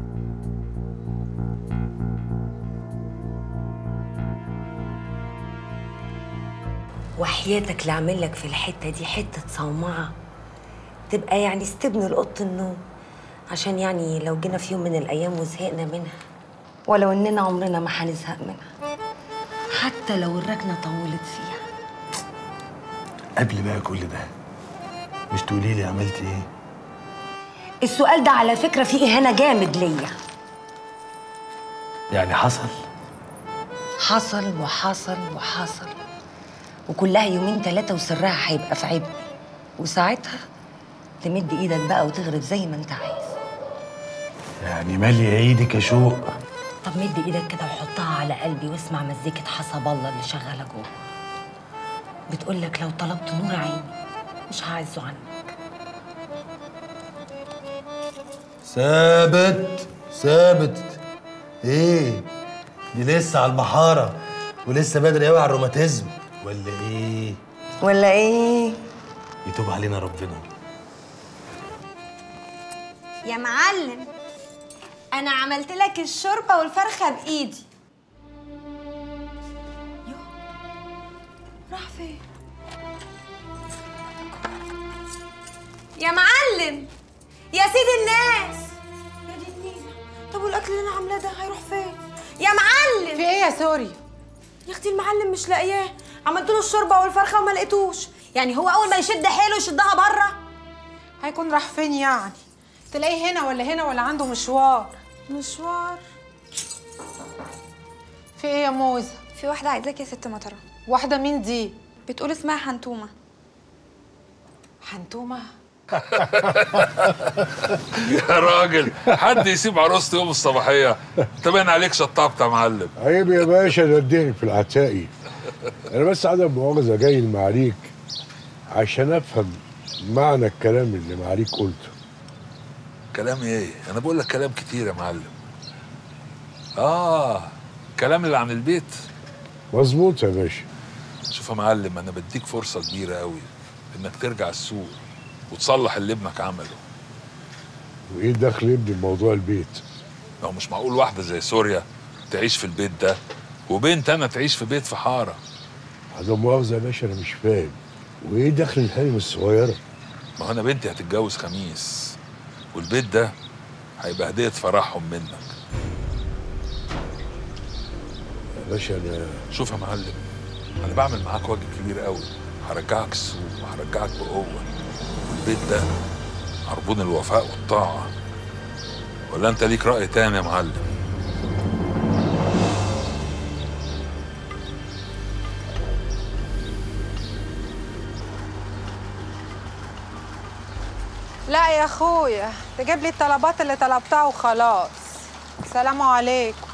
وحياتك اللي عامل لك في الحته دي حته صومعه، تبقى يعني استبن لأوضة النوم، عشان يعني لو جينا في يوم من الايام وزهقنا منها، ولو اننا عمرنا ما هنزهق منها حتى لو الركنه طولت فيها. قبل بقى كل ده مش تقولي لي عملتي ايه؟ السؤال ده على فكره فيه اهانه جامد ليا. يعني حصل؟ حصل وحصل وحصل، وكلها يومين ثلاثه وسرها هيبقى في عبء، وساعتها تمد ايدك بقى وتغرب زي ما انت عايز. يعني ماليه ايدك يا شوق. طب مد ايدك كده وحطها على قلبي واسمع مزيكة حسب الله اللي شغاله جوه، بتقول لك لو طلبت نور عيني مش هعزه عنك. ثابت ثابت. ايه دي لسه على المحاره ولسه بدري قوي على الروماتيزم ولا ايه؟ ولا ايه؟ يتوب علينا ربنا. يا معلم انا عملت لك الشوربه والفرخه بايدي. يو راح فين يا معلم؟ يا سيد الناس يا دي النيله. طب والاكل اللي انا عاملاه ده هيروح فين يا معلم؟ في ايه يا سوري؟ يا اختي المعلم مش لاقياه، عملت له الشوربه والفرخه وما لقيتوش، يعني هو اول ما يشد حيله يشدها بره. هيكون راح فين يعني؟ تلاقيه هنا ولا هنا ولا عنده مشوار؟ مشوار؟ في ايه يا موزه؟ في واحده عايزاك يا ست مطره. واحده مين دي؟ بتقول اسمها حنتومه. حنتومه؟ يا راجل حد يسيب عروسته يوم الصباحيه؟ انت باين عليك شطبت يا معلم. عيب يا باشا، ده اديني في العتاقي. انا بس عدم مؤاخذه جاي المعاريك عشان افهم معنى الكلام اللي معاريك قلته. كلام ايه؟ انا بقول لك كلام كتير يا معلم. اه الكلام اللي عن البيت. مظبوط يا باشا. شوف يا معلم، انا بديك فرصه كبيره قوي انك ترجع السوق وتصلح اللي ابنك عمله. وايه دخل ابني بموضوع البيت؟ ما هو مش معقول واحده زي سوريا تعيش في البيت ده وبنت انا تعيش في بيت في حاره. عدم مؤاخذه يا باشا، انا مش فاهم. وايه دخل الهانم الصغيره؟ ما هو انا بنتي هتتجوز خميس، والبيت ده هيبقى هديه فرحهم منك. يا باشا انا شوف يا معلم، انا بعمل معاك واجب كبير قوي. هرجعك السوق وهرجعك بقوه، والبيت ده عربون الوفاء والطاعه. ولا انت ليك راي تاني يا معلم؟ لا يا اخويا، تجيب لي الطلبات اللي طلبتها وخلاص. سلام عليكم.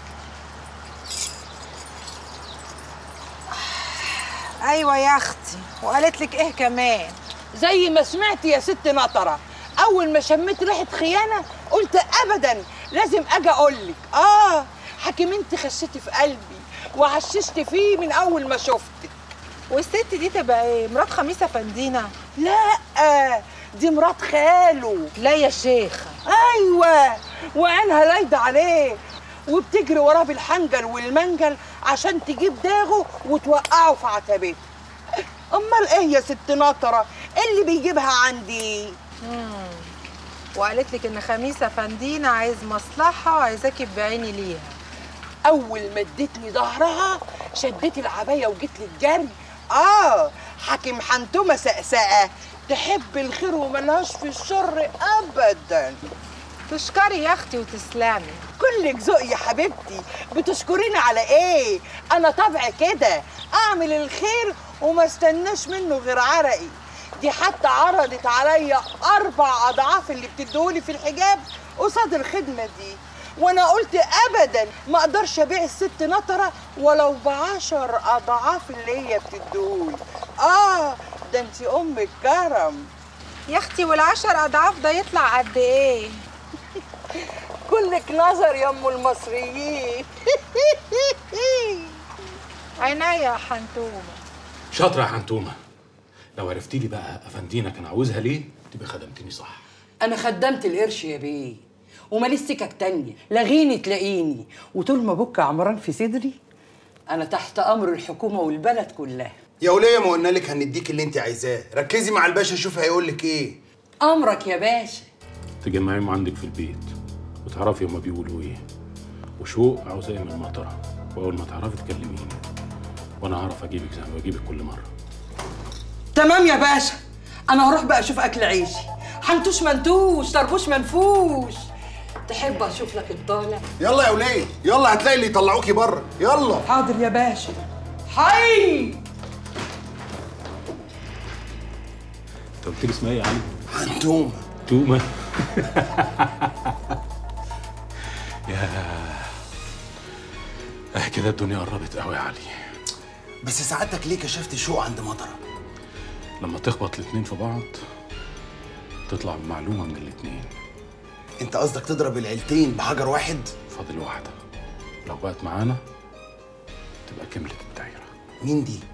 ايوه يا اختي، وقالت لك ايه كمان؟ زي ما سمعت يا ست نطره، اول ما شميت ريحه خيانه قلت ابدا لازم اجي اقول لك. اه حكيم انت خشيتي في قلبي وعششت فيه من اول ما شفتك. والست دي تبقى ايه؟ مرات خميس افندينا؟ لا دي مرات خاله. لا يا شيخه. ايوه، وعينها لايده عليه وبتجري وراه بالحنجل والمنجل عشان تجيب داغه وتوقعه في عتبته. امال ايه يا ست نطره اللي بيجيبها عندي؟ امم وقالت لك ان خميس افندينا عايز مصلحه وعايزاكي تبيعيني ليها. اول ما ادتني ظهرها شدت العبايه وجيت لي الجري. اه حكيم حنتومه سقسقه تحب الخير وملهاش في الشر ابدا. تشكري يا اختي وتسلمي. كلك ذوق يا حبيبتي. بتشكريني على ايه؟ انا طبعي كده، اعمل الخير وما استناش منه غير عرقي. دي حتى عرضت عليا اربع اضعاف اللي بتديهولي في الحجاب قصاد الخدمه دي، وانا قلت ابدا ما اقدرش ابيع الست نطره ولو بعشر اضعاف اللي هي بتديهولي. اه ده انت ام الكرم يا اختي. والعشر اضعاف ده يطلع قد ايه؟ كلك نظر يا ام المصريين. عينيا يا حنتومه. شاطره يا حنتومه. لو عرفتي لي بقى افندينا كان عاوزها ليه تبقى خدمتني صح. انا خدمت القرش يا بيه وماليش سكك تانية، لغيني تلاقيني، وطول ما بك عمران في صدري انا تحت امر الحكومه والبلد كلها. يا وليه ما قلنا لك هنديك اللي انت عايزاه، ركزي مع الباشا شوف هيقول لك ايه. امرك يا باشا. تجمعيهم عندك في البيت وتعرفي هما بيقولوا ايه، وشوق عاوزه ايه من المطره، واول ما تعرفي تكلميني وانا هعرف اجيبك زي ما بجيبك كل مره. تمام يا باشا، انا هروح بقى اشوف اكل عيشي. حنتوش منتوش، طربوش منفوش. تحب اشوف لك الطالع؟ يلا يا وليه، يلا هتلاقي اللي يطلعوكي بره. يلا. حاضر يا باشا. حي. انت قلت لي اسمها ايه يا علي؟ حنتومه. تومه. يا اه كده الدنيا قربت قوي يا علي. بس سعادتك ليه كشفت شوق عند مطره؟ لما تخبط الاتنين في بعض تطلع بمعلومه من الاتنين. انت قصدك تضرب العيلتين بحجر واحد؟ فاضل واحده، لو بقت معانا تبقى كملت الدايره. مين دي؟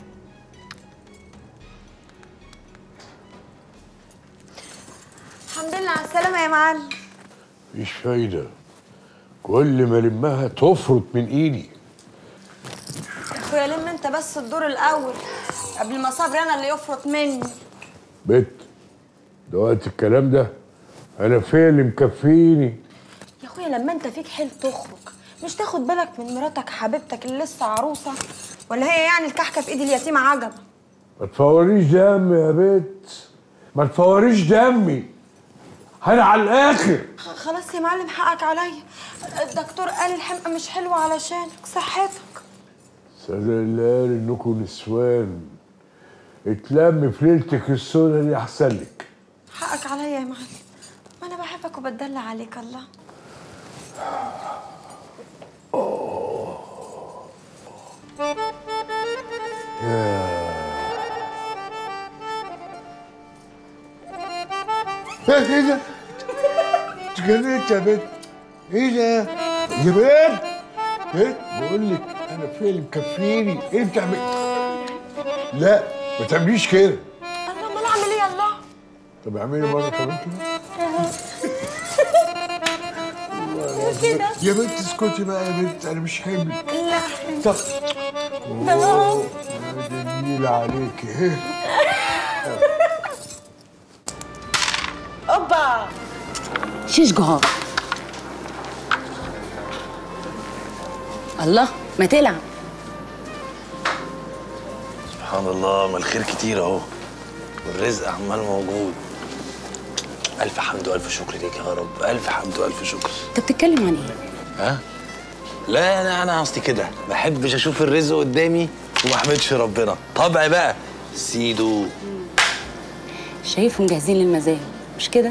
الحمد لله على السلامه يا معلم. مفيش فايده، كل ما لمها تفرط من ايدي. يا اخويا لم انت بس الدور الاول قبل ما صبري انا اللي يفرط مني. بت ده وقت الكلام ده، انا فيا اللي مكفيني. يا اخويا لما انت فيك حيل تخرج مش تاخد بالك من مراتك حبيبتك اللي لسه عروسه؟ ولا هي يعني الكحكه في ايد اليتيمه عجب؟ ما تفوريش دمي يا بت، ما تفوريش دمي، انا على الاخر. خلاص يا معلم حقك عليا، الدكتور قال الحمقى مش حلوه علشانك صحتك. سادة اللي قال انكم نسوان، اتلم في ليلتك السودا دي احسن لك. حقك عليا يا معلم، ما انا بحبك وبتدلع عليك. الله ايه ده؟ اتجننت يا بنت. ايه ده؟ يا بنت بنت بقول لك انا في اللي مكفيني، ايه اللي بتعمل؟ لا ما تعمليش كده. الله امال اعمل ايه؟ الله طب اعملي مره كمان كده. كده يا بنت اسكتي بقى يا بنت، انا مش حمل. لا طب ده اهو جميل عليكي. اوبا شيش جهار. الله ما تلعب. سبحان الله، ما الخير كتير اهو والرزق عمال موجود. الف حمد والف شكر ليك يا رب، الف حمد والف شكر. انت بتتكلم عن ايه؟ ها؟ لا انا انا قصدي كده، ما بحبش اشوف الرزق قدامي وما احمدش ربنا، طبعي بقى سيدو. شايفهم جاهزين للمزايا مش كده؟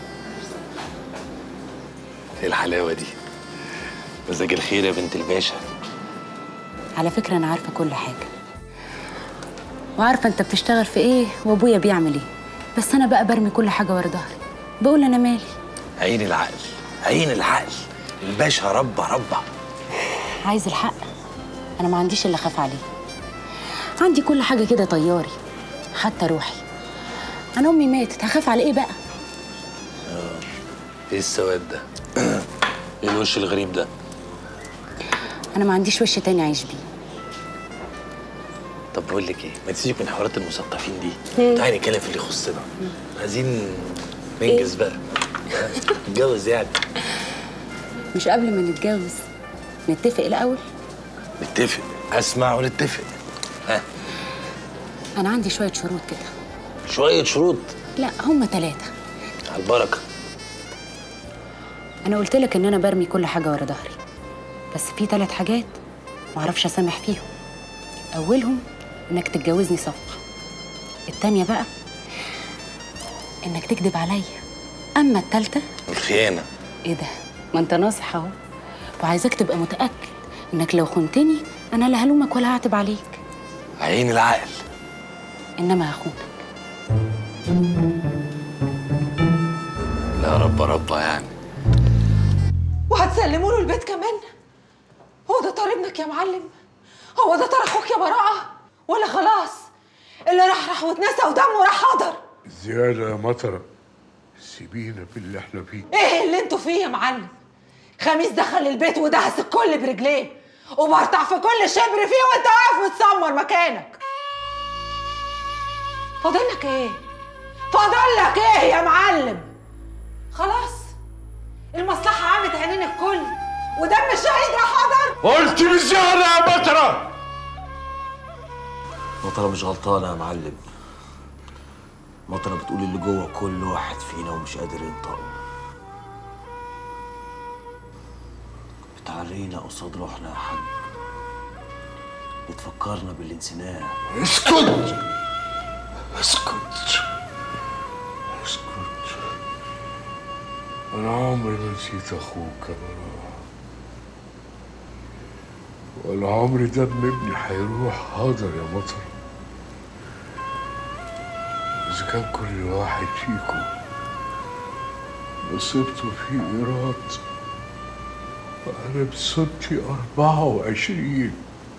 ايه الحلاوه دي؟ مزاج الخير يا بنت الباشا. على فكرة أنا عارفة كل حاجة، وعارفة أنت بتشتغل في إيه وأبويا بيعمل إيه، بس أنا بقى برمي كل حاجة ورا ظهري، بقول أنا مالي. عين العقل، عين العقل، الباشا ربة ربة. عايز الحق؟ أنا ما عنديش اللي أخاف عليه، عندي كل حاجة كده طياري، حتى روحي. أنا أمي ماتت، هخاف على إيه بقى؟ آه. إيه السواد ده؟ إيه الوش الغريب ده؟ أنا ما عنديش وش تاني أعيش بيه. طب بقول لك إيه؟ ما تسيبك من حوارات المثقفين دي، تعالي نتكلم في اللي يخصنا. عايزين ننجز بقى، نتجوز يعني. مش قبل ما نتجوز نتفق الأول؟ نتفق، أسمع ونتفق. ها؟ أنا عندي شوية شروط كده. شوية شروط؟ لا هما ثلاثة. على البركة. أنا قلت لك إن أنا برمي كل حاجة ورا ظهري، بس في ثلاث حاجات معرفش أسامح فيهم. أولهم إنك تتجوزني صفقة، التانية بقى إنك تكذب عليا، أما التالتة الخيانة. إيه ده؟ ما أنت ناصح أهو، وعايزاك تبقى متأكد إنك لو خنتني أنا لا هلومك ولا هعتب عليك. عين العقل. إنما هخونك. لا ربة ربة يعني. وهتسلموا له البيت كمان؟ هو ده طار ابنك يا معلم؟ هو ده طار اخوك يا براءة؟ ولا خلاص اللي راح راح واتنسى ودمه راح حضر؟ زيادة يا مطرة، سيبينا باللي احنا فيه. ايه اللي انتوا فيه يا معلم؟ خميس دخل البيت ودهس الكل برجليه وبرطع في كل شبر فيه وانت واقف متسمر مكانك. فاضلك ايه؟ فاضلك ايه يا معلم؟ خلاص المصلحة عمت عينين الكل ودم الشهيد راح حضر. قلت بالزيادة يا مطرة. مطرة مش غلطانة يا معلم، مطرة بتقول اللي جوه كل واحد فينا ومش قادر ينطقه. بتعرينا قصاد روحنا يا حاج، بتفكرنا باللي نسيناه. اسكت اسكت اسكت. أنا عمري ما نسيت أخوك يا براء، ولا عمري دم ابني هيروح هدر يا مطر. إذا كان كل واحد فيكم نصيبته في إيراد، فأنا بصيبتي أربعة وعشرين.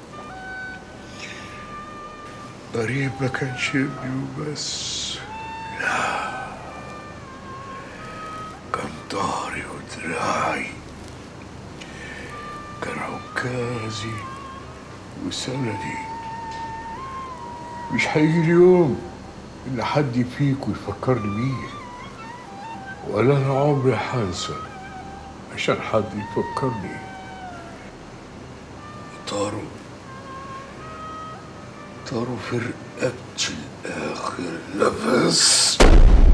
قريب ما كانش ابني وبس، لا كان ظهري ودراعي، كان عكازي وسندي. مش هيجي اليوم إن حد فيكم يفكرني بيه، ولا أنا عمري هنسى عشان حد يفكرني. طاروا طاروا في رقبتي لآخر نفس.